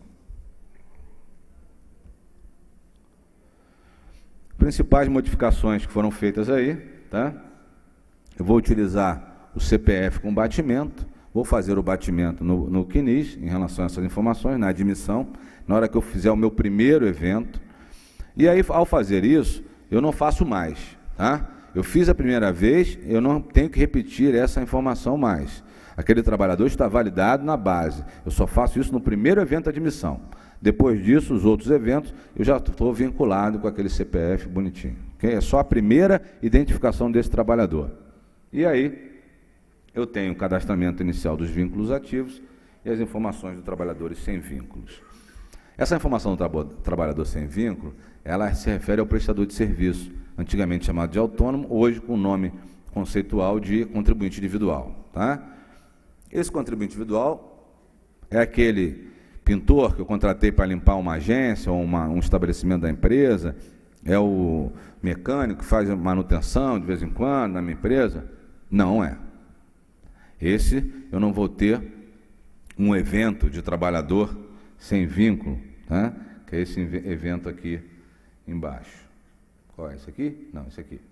Principais modificações que foram feitas aí, tá? Eu vou utilizar o C P F com batimento, vou fazer o batimento no, no C N I S, em relação a essas informações, na admissão, na hora que eu fizer o meu primeiro evento. E aí, ao fazer isso, eu não faço mais, tá? Eu fiz a primeira vez, eu não tenho que repetir essa informação mais. Aquele trabalhador está validado na base. Eu só faço isso no primeiro evento de admissão. Depois disso, os outros eventos, eu já estou vinculado com aquele C P F bonitinho. Okay? É só a primeira identificação desse trabalhador. E aí, eu tenho o cadastramento inicial dos vínculos ativos e as informações dos trabalhadores sem vínculos. Essa informação do tra trabalhador sem vínculo, ela se refere ao prestador de serviço, antigamente chamado de autônomo, hoje com o nome conceitual de contribuinte individual. Tá? Esse contribuinte individual é aquele pintor que eu contratei para limpar uma agência ou uma, um estabelecimento da empresa, é o mecânico que faz manutenção de vez em quando na minha empresa? Não é. Esse eu não vou ter um evento de trabalhador sem vínculo, tá? Que é esse evento aqui embaixo. Qual é esse aqui? Não, esse aqui.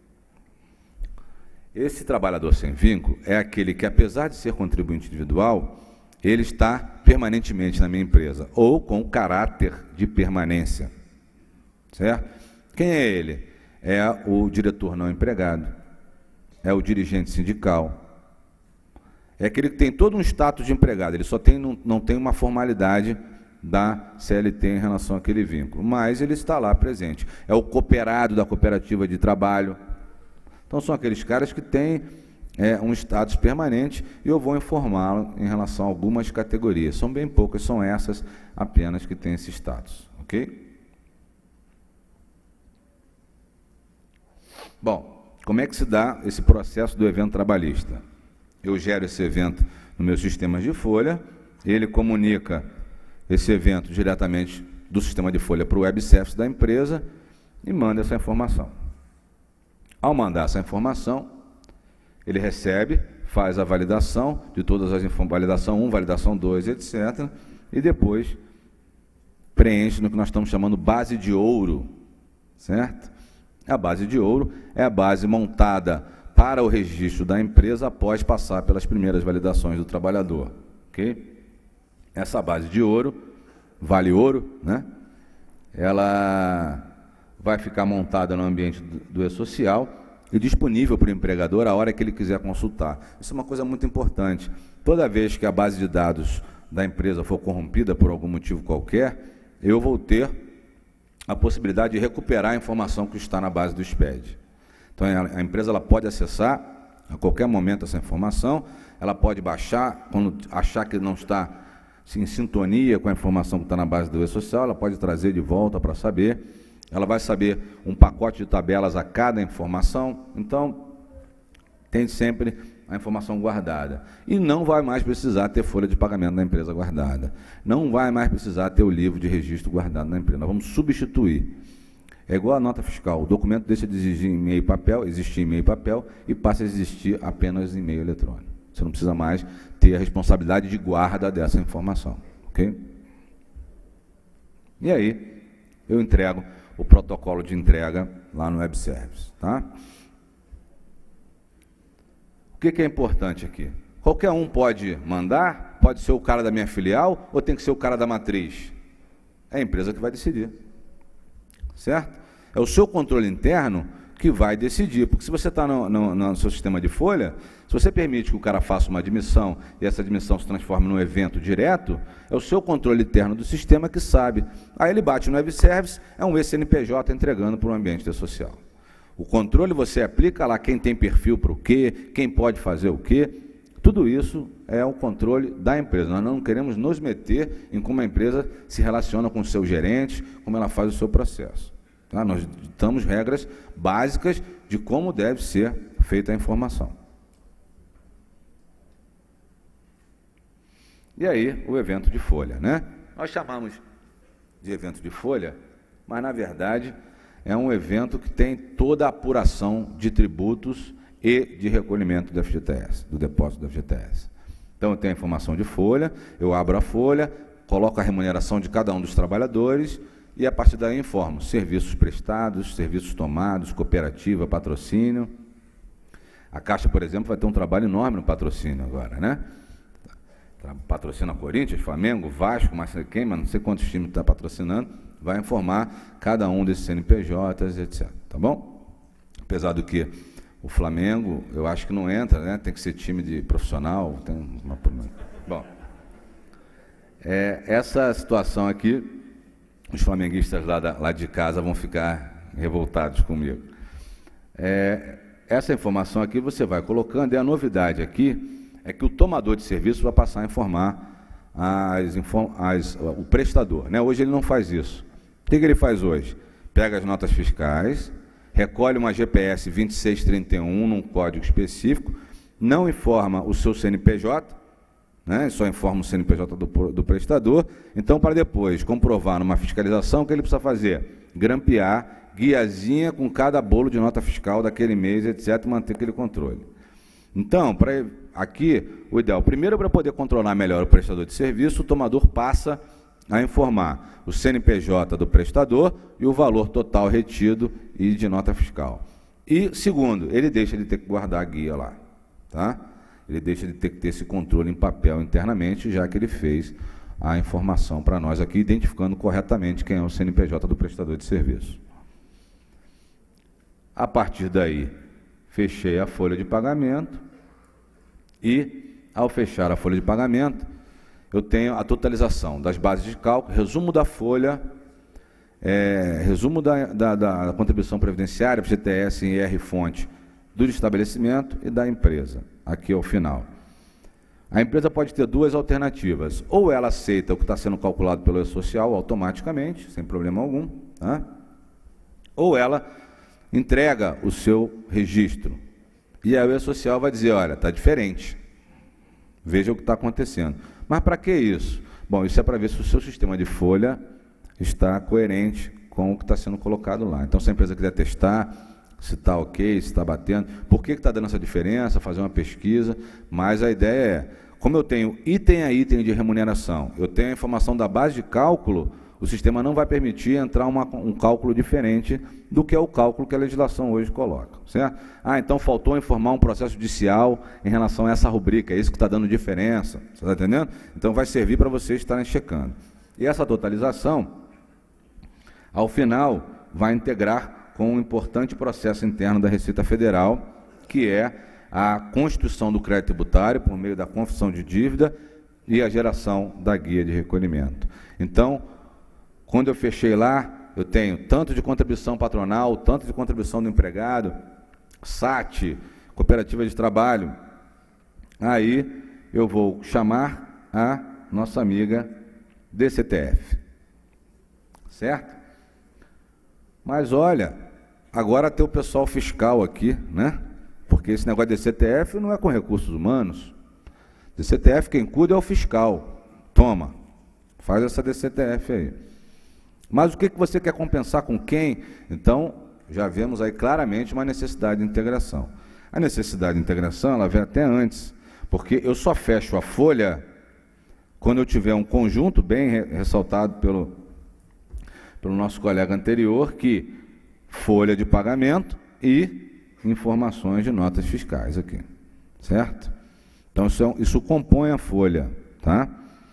Esse trabalhador sem vínculo é aquele que, apesar de ser contribuinte individual, ele está permanentemente na minha empresa, ou com caráter de permanência, certo? Quem é ele? É o diretor não empregado, é o dirigente sindical, é aquele que tem todo um status de empregado, ele só tem, não, não tem uma formalidade da C L T em relação àquele vínculo, mas ele está lá presente. É o cooperado da cooperativa de trabalho. Então, são aqueles caras que têm é, um status permanente e eu vou informá-lo em relação a algumas categorias. São bem poucas, são essas apenas que têm esse status, ok? Bom, como é que se dá esse processo do evento trabalhista? Eu gero esse evento no meu sistema de folha, ele comunica esse evento diretamente do sistema de folha para o web service da empresa e manda essa informação. Ao mandar essa informação, ele recebe, faz a validação de todas as informações, validação um, validação dois, etcétera, e depois preenche no que nós estamos chamando base de ouro, certo? A base de ouro é a base montada para o registro da empresa após passar pelas primeiras validações do trabalhador, ok? Essa base de ouro, vale ouro, né? Ela vai ficar montada no ambiente do, do e-social e disponível para o empregador a hora que ele quiser consultar. Isso é uma coisa muito importante. Toda vez que a base de dados da empresa for corrompida por algum motivo qualquer, eu vou ter a possibilidade de recuperar a informação que está na base do S P E D. Então, a empresa ela pode acessar a qualquer momento essa informação, ela pode baixar, quando achar que não está em sintonia com a informação que está na base do e-social, ela pode trazer de volta para saber, ela vai saber um pacote de tabelas a cada informação, então tem sempre a informação guardada. E não vai mais precisar ter folha de pagamento da empresa guardada. Não vai mais precisar ter o livro de registro guardado na empresa. Nós vamos substituir. É igual a nota fiscal. O documento deixa de existir em meio e papel, existir em meio e papel, e passa a existir apenas em meio eletrônico. Você não precisa mais ter a responsabilidade de guarda dessa informação. Ok? E aí, eu entrego o protocolo de entrega lá no Web Service. Tá? O que, que é importante aqui? Qualquer um pode mandar, pode ser o cara da minha filial, ou tem que ser o cara da matriz? É a empresa que vai decidir. Certo? É o seu controle interno que vai decidir, porque se você está no, no, no seu sistema de folha, se você permite que o cara faça uma admissão e essa admissão se transforme num evento direto, é o seu controle interno do sistema que sabe. Aí ele bate no Web Service, é um E C N P J entregando para o ambiente social. O controle você aplica lá quem tem perfil para o quê, quem pode fazer o quê, tudo isso é o controle da empresa. Nós não queremos nos meter em como a empresa se relaciona com os seus gerentes, como ela faz o seu processo. Tá? Nós damos regras básicas de como deve ser feita a informação. E aí, o evento de folha, né? Nós chamamos de evento de folha, mas, na verdade, é um evento que tem toda a apuração de tributos e de recolhimento do F G T S, do depósito do F G T S. Então, eu tenho a informação de folha, eu abro a folha, coloco a remuneração de cada um dos trabalhadores e, a partir daí, informo serviços prestados, serviços tomados, cooperativa, patrocínio. A Caixa, por exemplo, vai ter um trabalho enorme no patrocínio agora, né? Patrocina Corinthians, Flamengo, Vasco, mas não sei quem, mas não sei quantos times está patrocinando, vai informar cada um desses C N P Js, etcétera. Tá bom? Apesar do que o Flamengo, eu acho que não entra, né? Tem que ser time de profissional. Tem uma... Bom, é, essa situação aqui, os flamenguistas lá, da, lá de casa vão ficar revoltados comigo. É, essa informação aqui você vai colocando, e a novidade aqui é que o tomador de serviço vai passar a informar as, as, o prestador. Né? Hoje ele não faz isso. O que, que ele faz hoje? Pega as notas fiscais, recolhe uma G P S vinte e seis trinta e um num código específico, não informa o seu C N P J, né? Só informa o C N P J do, do prestador. Então, para depois comprovar numa fiscalização, o que ele precisa fazer? Grampear, guiazinha com cada bolo de nota fiscal daquele mês, etcétera, e manter aquele controle. Então, para aqui, o ideal, primeiro, para poder controlar melhor o prestador de serviço, o tomador passa a informar o C N P J do prestador e o valor total retido e de nota fiscal. E, segundo, ele deixa de ter que guardar a guia lá, tá? Ele deixa de ter que ter esse controle em papel internamente, já que ele fez a informação para nós aqui, identificando corretamente quem é o C N P J do prestador de serviço. A partir daí, fechei a folha de pagamento e, ao fechar a folha de pagamento, eu tenho a totalização das bases de cálculo, resumo da folha, é, resumo da, da, da contribuição previdenciária, F G T S em I R-fonte do estabelecimento e da empresa, aqui ao final. A empresa pode ter duas alternativas, ou ela aceita o que está sendo calculado pelo E-Social automaticamente, sem problema algum, tá? Ou ela entrega o seu registro. E aí o E-Social vai dizer, olha, está diferente. Veja o que está acontecendo. Mas para que isso? Bom, isso é para ver se o seu sistema de folha está coerente com o que está sendo colocado lá. Então, se a empresa quiser testar, se está ok, se está batendo, por que está dando essa diferença, fazer uma pesquisa, mas a ideia é, como eu tenho item a item de remuneração, eu tenho a informação da base de cálculo, o sistema não vai permitir entrar uma, um cálculo diferente do que é o cálculo que a legislação hoje coloca, certo? Ah, então faltou informar um processo judicial em relação a essa rubrica, é isso que está dando diferença, você está entendendo? Então vai servir para vocês estarem checando. E essa totalização, ao final, vai integrar com um importante processo interno da Receita Federal, que é a constituição do crédito tributário por meio da confissão de dívida e a geração da guia de recolhimento. Então, quando eu fechei lá, eu tenho tanto de contribuição patronal, tanto de contribuição do empregado, S A T, cooperativa de trabalho. Aí eu vou chamar a nossa amiga D C T F. Certo? Mas olha, agora tem o pessoal fiscal aqui, né? Porque esse negócio de D C T F não é com recursos humanos. D C T F quem cuida é o fiscal. Toma, faz essa D C T F aí. Mas o que, que você quer compensar com quem? Então, já vemos aí claramente uma necessidade de integração. A necessidade de integração, ela vem até antes, porque eu só fecho a folha quando eu tiver um conjunto bem ressaltado pelo, pelo nosso colega anterior, que folha de pagamento e informações de notas fiscais aqui, certo? Então, isso, é, isso compõe a folha, tá?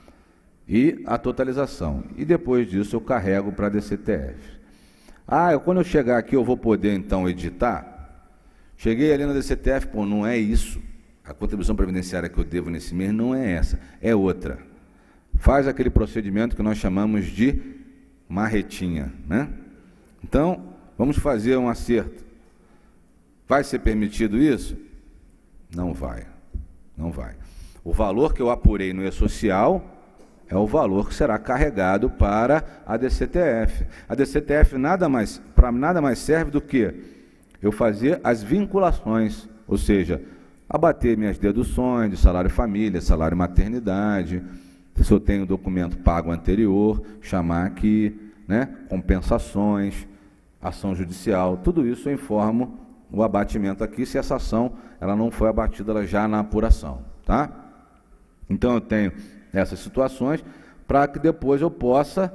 E a totalização. E depois disso eu carrego para a D C T F. Ah, eu, quando eu chegar aqui eu vou poder então editar? Cheguei ali na D C T F, pô, não é isso. A contribuição previdenciária que eu devo nesse mês não é essa, é outra. Faz aquele procedimento que nós chamamos de marretinha, né? Então, vamos fazer um acerto. Vai ser permitido isso? Não vai, não vai. O valor que eu apurei no E-Social é o valor que será carregado para a D C T F. A D C T F nada mais, para nada mais serve do que eu fazer as vinculações, ou seja, abater minhas deduções de salário família, salário maternidade, se eu tenho documento pago anterior, chamar aqui, né, compensações, ação judicial, tudo isso eu informo o abatimento aqui, se essa ação ela não foi abatida ela já na apuração, tá? Então eu tenho essas situações para que depois eu possa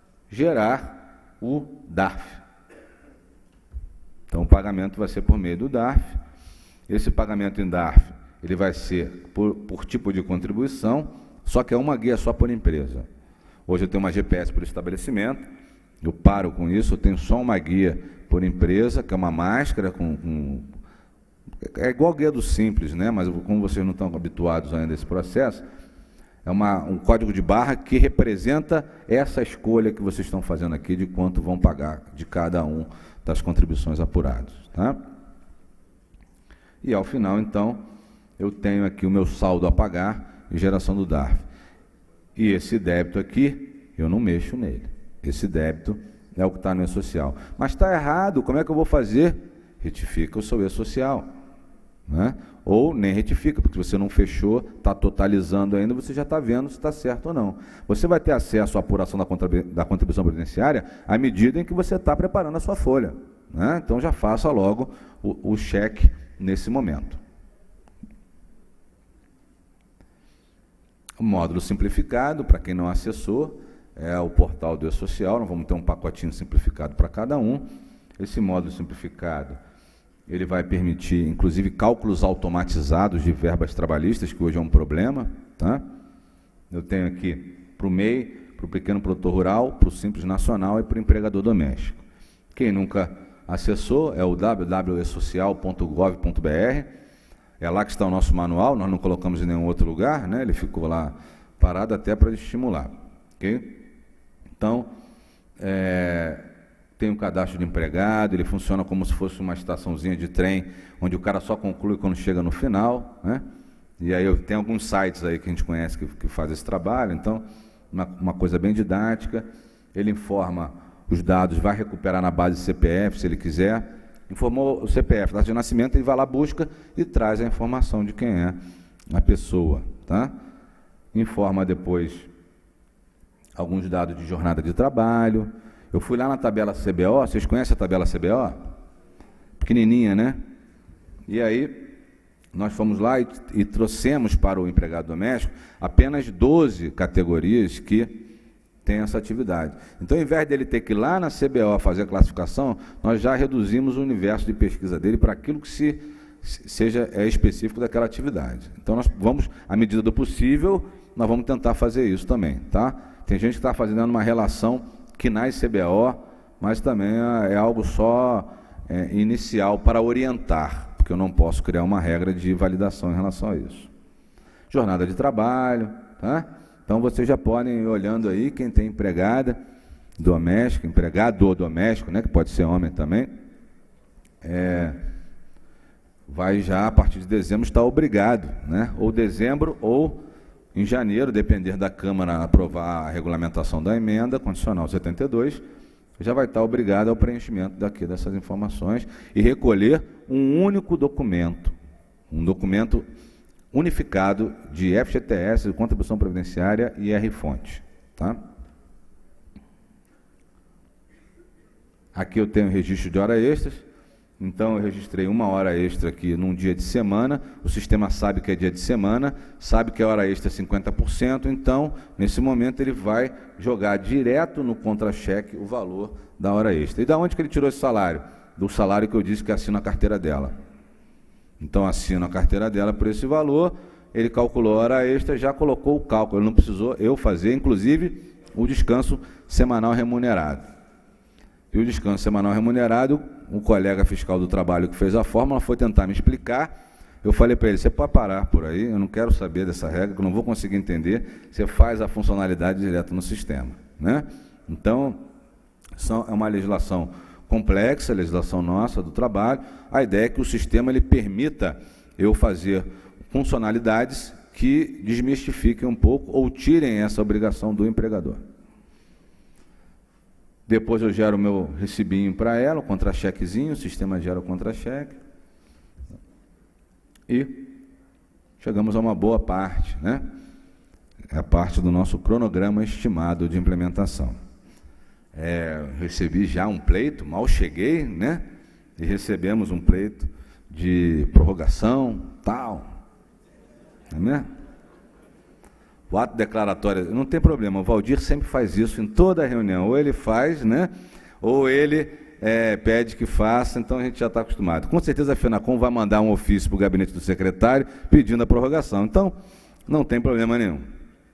gerar o D A R F. Então o pagamento vai ser por meio do D A R F. Esse pagamento em D A R F ele vai ser por, por tipo de contribuição, só que é uma guia só por empresa. Hoje eu tenho uma G P S por estabelecimento, eu paro com isso, eu tenho só uma guia por empresa, que é uma máscara com, com é igual a guia do Simples, né? Mas como vocês não estão habituados ainda a esse processo, é uma, um código de barra que representa essa escolha que vocês estão fazendo aqui de quanto vão pagar de cada um das contribuições apuradas, tá? E ao final, então, eu tenho aqui o meu saldo a pagar e geração do D A R F. E esse débito aqui, eu não mexo nele. Esse débito é o que está no E-Social. Mas está errado, como é que eu vou fazer? Retifica o seu E-Social, né? Ou nem retifica, porque você não fechou, está totalizando ainda, você já está vendo se está certo ou não. Você vai ter acesso à apuração da, da contribuição previdenciária à medida em que você está preparando a sua folha, né? Então já faça logo o, o cheque nesse momento. O módulo simplificado, para quem não acessou, é o portal do E-Social, nós vamos ter um pacotinho simplificado para cada um. Esse módulo simplificado, ele vai permitir, inclusive, cálculos automatizados de verbas trabalhistas, que hoje é um problema, tá? Eu tenho aqui para o M E I, para o pequeno produtor rural, para o Simples Nacional e para o empregador doméstico. Quem nunca acessou é o w w w ponto e social ponto gov ponto b r, é lá que está o nosso manual, nós não colocamos em nenhum outro lugar, né? Ele ficou lá parado até para estimular, ok? Então, é, tem um cadastro de empregado, ele funciona como se fosse uma estaçãozinha de trem, onde o cara só conclui quando chega no final, né? E aí eu tenho alguns sites aí que a gente conhece que, que faz esse trabalho, então, uma, uma coisa bem didática, ele informa os dados, vai recuperar na base C P F, se ele quiser, informou o C P F, data de nascimento, ele vai lá, busca e traz a informação de quem é a pessoa, tá? Informa depois alguns dados de jornada de trabalho. Eu fui lá na tabela C B O, vocês conhecem a tabela C B O? Pequenininha, né? E aí, nós fomos lá e, e trouxemos para o empregado doméstico apenas doze categorias que têm essa atividade. Então, ao invés dele ter que ir lá na C B O fazer a classificação, nós já reduzimos o universo de pesquisa dele para aquilo que se, seja é específico daquela atividade. Então, nós vamos, à medida do possível, nós vamos tentar fazer isso também, tá? Tem gente que está fazendo uma relação que nasce C B O, mas também é algo só é, inicial para orientar, porque eu não posso criar uma regra de validação em relação a isso. Jornada de trabalho, tá? Então vocês já podem ir olhando aí, quem tem empregada doméstica, empregado doméstico, né, que pode ser homem também, é, vai já, a partir de dezembro, estar obrigado, né? Ou dezembro ou em janeiro, depender da Câmara aprovar a regulamentação da emenda condicional setenta e dois, já vai estar obrigado ao preenchimento daqui dessas informações e recolher um único documento, um documento unificado de F G T S, de contribuição previdenciária e R-Fonte. Tá? Aqui eu tenho registro de hora extras, então eu registrei uma hora extra aqui num dia de semana, o sistema sabe que é dia de semana, sabe que a hora extra é cinquenta por cento, então, nesse momento, ele vai jogar direto no contra-cheque o valor da hora extra. E da onde que ele tirou esse salário? Do salário que eu disse que assina a carteira dela. Então, assina a carteira dela por esse valor, ele calculou a hora extra, já colocou o cálculo, ele não precisou eu fazer, inclusive, o descanso semanal remunerado. E o descanso semanal remunerado, o colega fiscal do trabalho que fez a fórmula foi tentar me explicar. Eu falei para ele, você pode parar por aí, eu não quero saber dessa regra, que eu não vou conseguir entender, você faz a funcionalidade direto no sistema. Né? Então, são, é uma legislação complexa, a legislação nossa do trabalho. A ideia é que o sistema ele permita eu fazer funcionalidades que desmistifiquem um pouco ou tirem essa obrigação do empregador. Depois eu gero o meu recibinho para ela, o contra-chequezinho, o sistema gera o contra-cheque. E chegamos a uma boa parte, né? É a parte do nosso cronograma estimado de implementação. É, recebi já um pleito, mal cheguei, né? E recebemos um pleito de prorrogação, tal. Não é mesmo? O ato declaratório, não tem problema, o Valdir sempre faz isso em toda a reunião, ou ele faz, né, ou ele é, pede que faça, então a gente já está acostumado. Com certeza a FENACOM vai mandar um ofício para o gabinete do secretário pedindo a prorrogação, então não tem problema nenhum.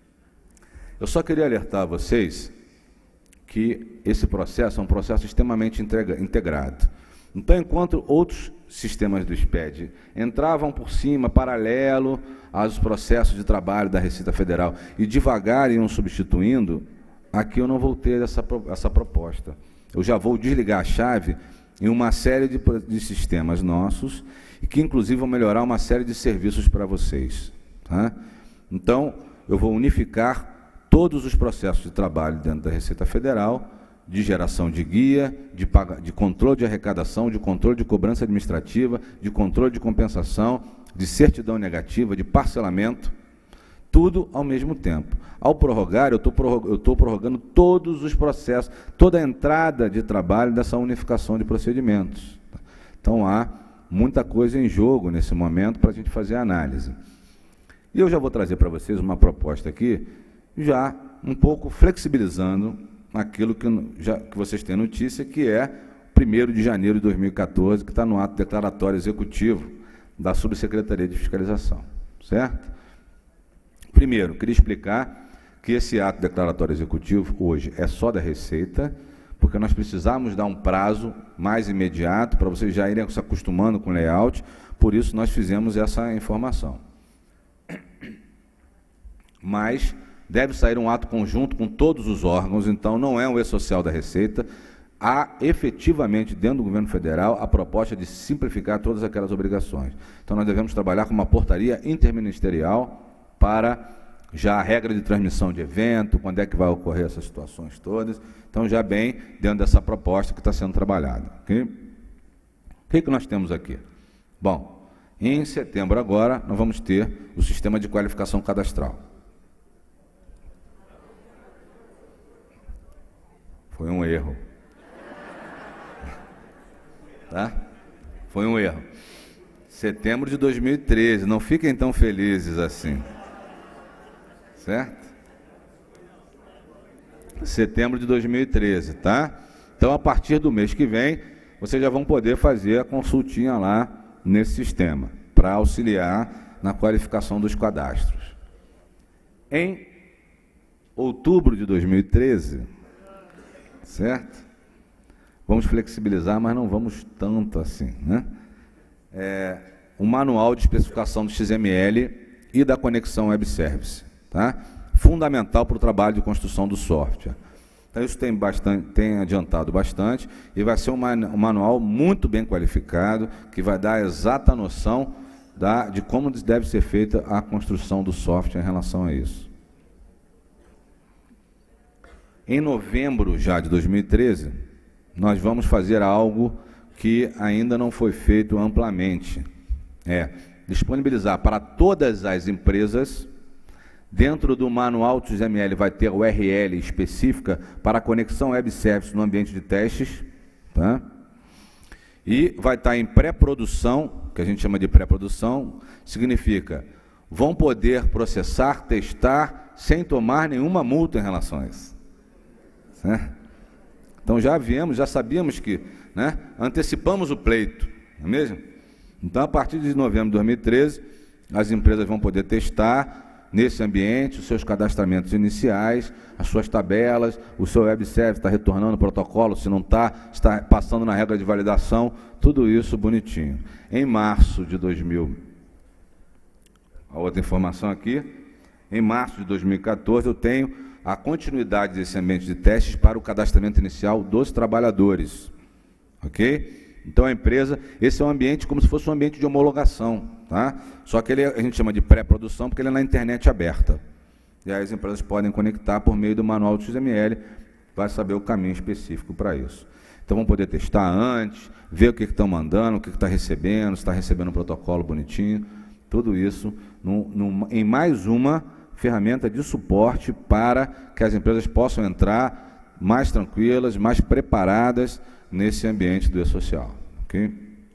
Eu só queria alertar vocês que esse processo é um processo extremamente integrado. Então, enquanto outros sistemas do SPED entravam por cima, paralelo aos processos de trabalho da Receita Federal e devagar iam substituindo, aqui eu não vou ter essa, essa proposta. Eu já vou desligar a chave em uma série de, de sistemas nossos e que, inclusive, vão melhorar uma série de serviços para vocês. Tá? Então, eu vou unificar todos os processos de trabalho dentro da Receita Federal, de geração de guia, de, paga, de controle de arrecadação, de controle de cobrança administrativa, de controle de compensação, de certidão negativa, de parcelamento, tudo ao mesmo tempo. Ao prorrogar, eu estou prorrogando, eu estou prorrogando todos os processos, toda a entrada de trabalho dessa unificação de procedimentos. Então, há muita coisa em jogo nesse momento para a gente fazer a análise. E eu já vou trazer para vocês uma proposta aqui, já um pouco flexibilizando aquilo que, já, que vocês têm notícia, que é primeiro de janeiro de dois mil e quatorze, que está no ato declaratório executivo da Subsecretaria de Fiscalização, certo? Primeiro, queria explicar que esse ato declaratório executivo hoje é só da Receita, porque nós precisamos dar um prazo mais imediato para vocês já irem se acostumando com o layout, por isso nós fizemos essa informação. Mas deve sair um ato conjunto com todos os órgãos, então não é um e-social da Receita. Há efetivamente dentro do governo federal a proposta de simplificar todas aquelas obrigações. Então nós devemos trabalhar com uma portaria interministerial para já a regra de transmissão de evento, quando é que vai ocorrer essas situações todas. Então já bem dentro dessa proposta que está sendo trabalhada. Okay? O que, que nós temos aqui? Bom, em setembro agora nós vamos ter o sistema de qualificação cadastral. Foi um erro. Tá? Foi um erro. Setembro de dois mil e treze, não fiquem tão felizes assim. Certo? Setembro de dois mil e treze, tá? Então, a partir do mês que vem, vocês já vão poder fazer a consultinha lá nesse sistema, para auxiliar na qualificação dos cadastros. Em outubro de dois mil e treze, certo? Vamos flexibilizar, mas não vamos tanto assim, né? É, um manual de especificação do X M L e da conexão web service, tá? Fundamental para o trabalho de construção do software. Então, isso tem, bastante, tem adiantado bastante e vai ser um, man, um manual muito bem qualificado, que vai dar a exata noção da, de como deve ser feita a construção do software em relação a isso. Em novembro já de dois mil e treze, nós vamos fazer algo que ainda não foi feito amplamente. É disponibilizar para todas as empresas, dentro do manual X M L vai ter a U R L específica para a conexão web service no ambiente de testes, tá? E vai estar em pré-produção, que a gente chama de pré-produção, significa, vão poder processar, testar, sem tomar nenhuma multa em relação a isso. Né? Então já viemos, já sabíamos que, né, antecipamos o pleito, não é mesmo? Então, a partir de novembro de dois mil e treze, as empresas vão poder testar nesse ambiente os seus cadastramentos iniciais, as suas tabelas, o seu web service está retornando o protocolo, se não está, está passando na regra de validação, tudo isso bonitinho. Em março de dois mil, a outra informação aqui, em março de dois mil e quatorze, eu tenho a continuidade desse ambiente de testes para o cadastramento inicial dos trabalhadores, ok? Então, a empresa, esse é um ambiente como se fosse um ambiente de homologação, tá? Só que ele, a gente chama de pré-produção, porque ele é na internet aberta. E aí as empresas podem conectar por meio do manual do X M L, vai saber o caminho específico para isso. Então, vão poder testar antes, ver o que estão mandando, o que está recebendo, se está recebendo um protocolo bonitinho, tudo isso num, num, em mais uma ferramenta de suporte para que as empresas possam entrar mais tranquilas, mais preparadas nesse ambiente do e-social, ok?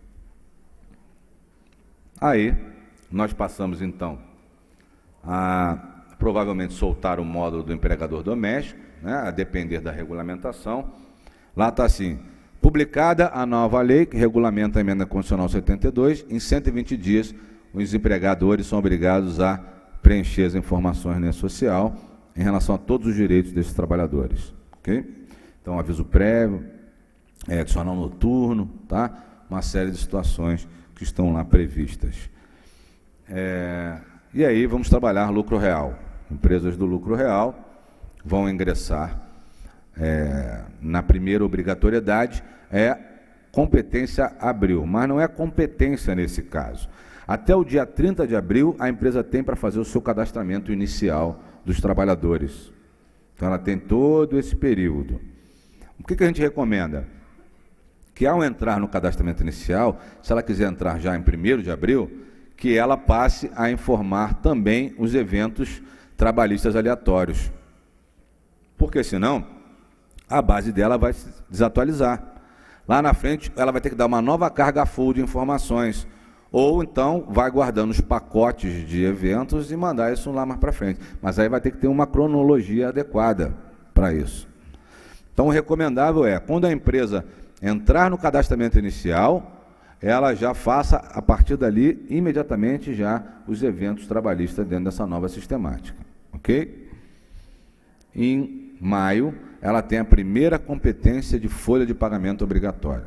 Aí, nós passamos, então, a provavelmente soltar o módulo do empregador doméstico, né, a depender da regulamentação. Lá está assim, publicada a nova lei que regulamenta a emenda constitucional setenta e dois, em cento e vinte dias, os empregadores são obrigados a preencher as informações no e-social em relação a todos os direitos desses trabalhadores, ok? Então, aviso prévio, é, adicional noturno, tá? Uma série de situações que estão lá previstas. É, e aí vamos trabalhar lucro real. Empresas do lucro real vão ingressar é, na primeira obrigatoriedade, é competência abril, mas não é competência nesse caso. Até o dia trinta de abril, a empresa tem para fazer o seu cadastramento inicial dos trabalhadores. Então, ela tem todo esse período. O que, que a gente recomenda? Que ao entrar no cadastramento inicial, se ela quiser entrar já em primeiro de abril, que ela passe a informar também os eventos trabalhistas aleatórios. Porque senão, a base dela vai se desatualizar. Lá na frente, ela vai ter que dar uma nova carga full de informações. Ou então, vai guardando os pacotes de eventos e mandar isso lá mais para frente. Mas aí vai ter que ter uma cronologia adequada para isso. Então, o recomendável é, quando a empresa entrar no cadastramento inicial, ela já faça, a partir dali, imediatamente já os eventos trabalhistas dentro dessa nova sistemática, ok? Em maio, ela tem a primeira competência de folha de pagamento obrigatória.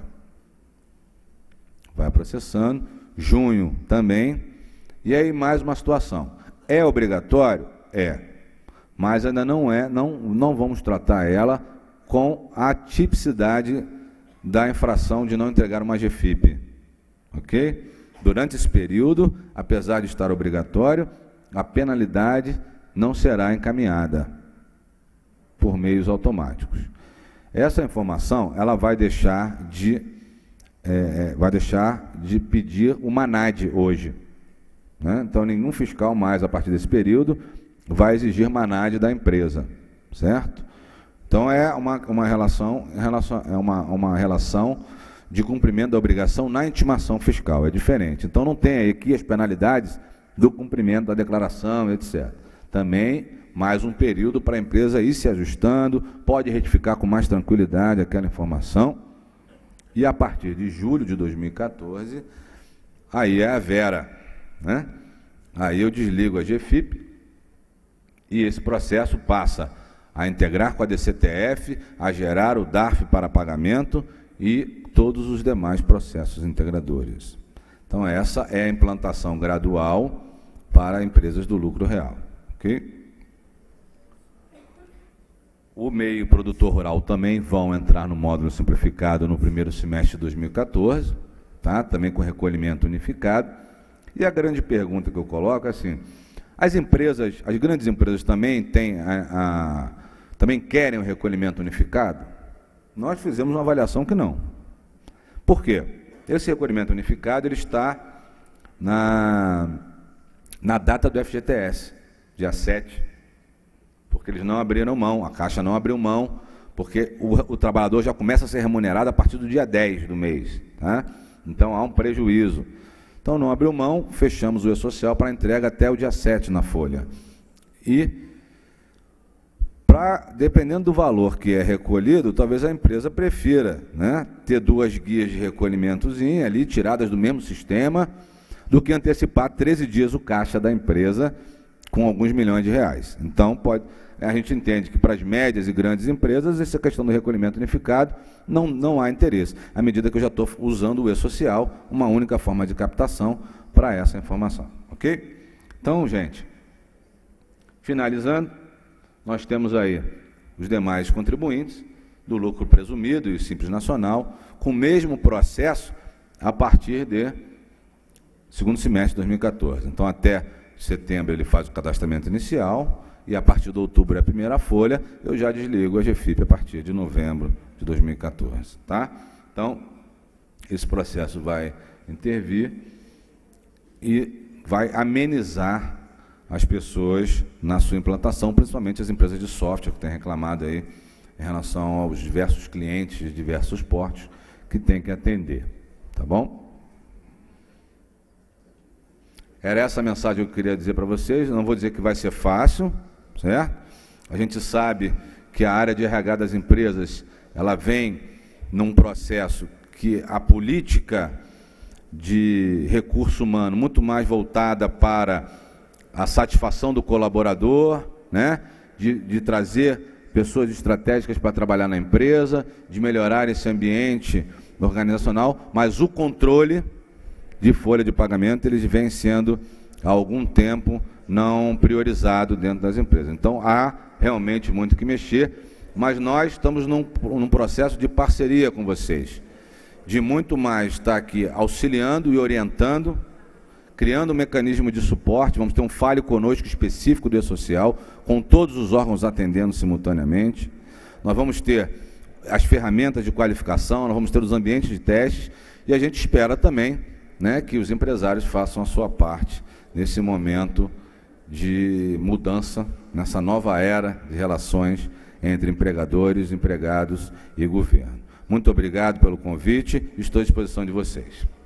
Vai processando, junho também, e aí mais uma situação. É obrigatório? É, mas ainda não é, não, não vamos tratar ela com a tipicidade da infração de não entregar uma G F I P, ok? Durante esse período, apesar de estar obrigatório, a penalidade não será encaminhada por meios automáticos. Essa informação, ela vai deixar de, é, vai deixar de pedir o MANAD hoje, né? Então, nenhum fiscal mais, a partir desse período, vai exigir MANAD da empresa, certo? Então, é uma, uma, relação, é uma, uma relação de cumprimento da obrigação na intimação fiscal, é diferente. Então, não tem aqui as penalidades do cumprimento da declaração, etcétera. Também, mais um período para a empresa ir se ajustando, pode retificar com mais tranquilidade aquela informação, e a partir de julho de dois mil e quatorze, aí é a Vera, né? Aí eu desligo a G F I P, e esse processo passa a integrar com a D C T F, a gerar o D A R F para pagamento e todos os demais processos integradores. Então, essa é a implantação gradual para empresas do lucro real, ok? O meio produtor rural também vão entrar no módulo simplificado no primeiro semestre de dois mil e quatorze, tá? Também com recolhimento unificado. E a grande pergunta que eu coloco é assim, as empresas, as grandes empresas também têm a, a também querem o recolhimento unificado? Nós fizemos uma avaliação que não. Por quê? Esse recolhimento unificado ele está na, na data do F G T S, dia sete, porque eles não abriram mão, a Caixa não abriu mão, porque o, o trabalhador já começa a ser remunerado a partir do dia dez do mês. Tá? Então há um prejuízo. Então não abriu mão, fechamos o E-Social para entrega até o dia sete na folha. E Pra, dependendo do valor que é recolhido, talvez a empresa prefira, né, ter duas guias de recolhimentozinho ali, tiradas do mesmo sistema, do que antecipar treze dias o caixa da empresa com alguns milhões de reais. Então, pode, a gente entende que para as médias e grandes empresas, essa questão do recolhimento unificado não, não há interesse, à medida que eu já estou usando o E-Social, uma única forma de captação para essa informação. Ok? Então, gente, finalizando, nós temos aí os demais contribuintes do lucro presumido e Simples Nacional, com o mesmo processo a partir de segundo semestre de dois mil e quatorze. Então, até setembro ele faz o cadastramento inicial e a partir de outubro é a primeira folha, eu já desligo a G F I P a partir de novembro de dois mil e quatorze. Tá? Então, esse processo vai intervir e vai amenizar as pessoas na sua implantação, principalmente as empresas de software que têm reclamado aí em relação aos diversos clientes de diversos portos que tem que atender. Tá bom? Era essa a mensagem que eu queria dizer para vocês. Não vou dizer que vai ser fácil, certo? A gente sabe que a área de R H das empresas, ela vem num processo que a política de recurso humano muito mais voltada para a satisfação do colaborador, né? de, de trazer pessoas estratégicas para trabalhar na empresa, de melhorar esse ambiente organizacional, mas o controle de folha de pagamento, eles vem sendo, há algum tempo, não priorizado dentro das empresas. Então, há realmente muito que mexer, mas nós estamos num, num processo de parceria com vocês, de muito mais estar aqui auxiliando e orientando, criando um mecanismo de suporte. Vamos ter um Fale Conosco específico do E-Social, com todos os órgãos atendendo simultaneamente. Nós vamos ter as ferramentas de qualificação, nós vamos ter os ambientes de testes, e a gente espera também, né, que os empresários façam a sua parte nesse momento de mudança, nessa nova era de relações entre empregadores, empregados e governo. Muito obrigado pelo convite, estou à disposição de vocês.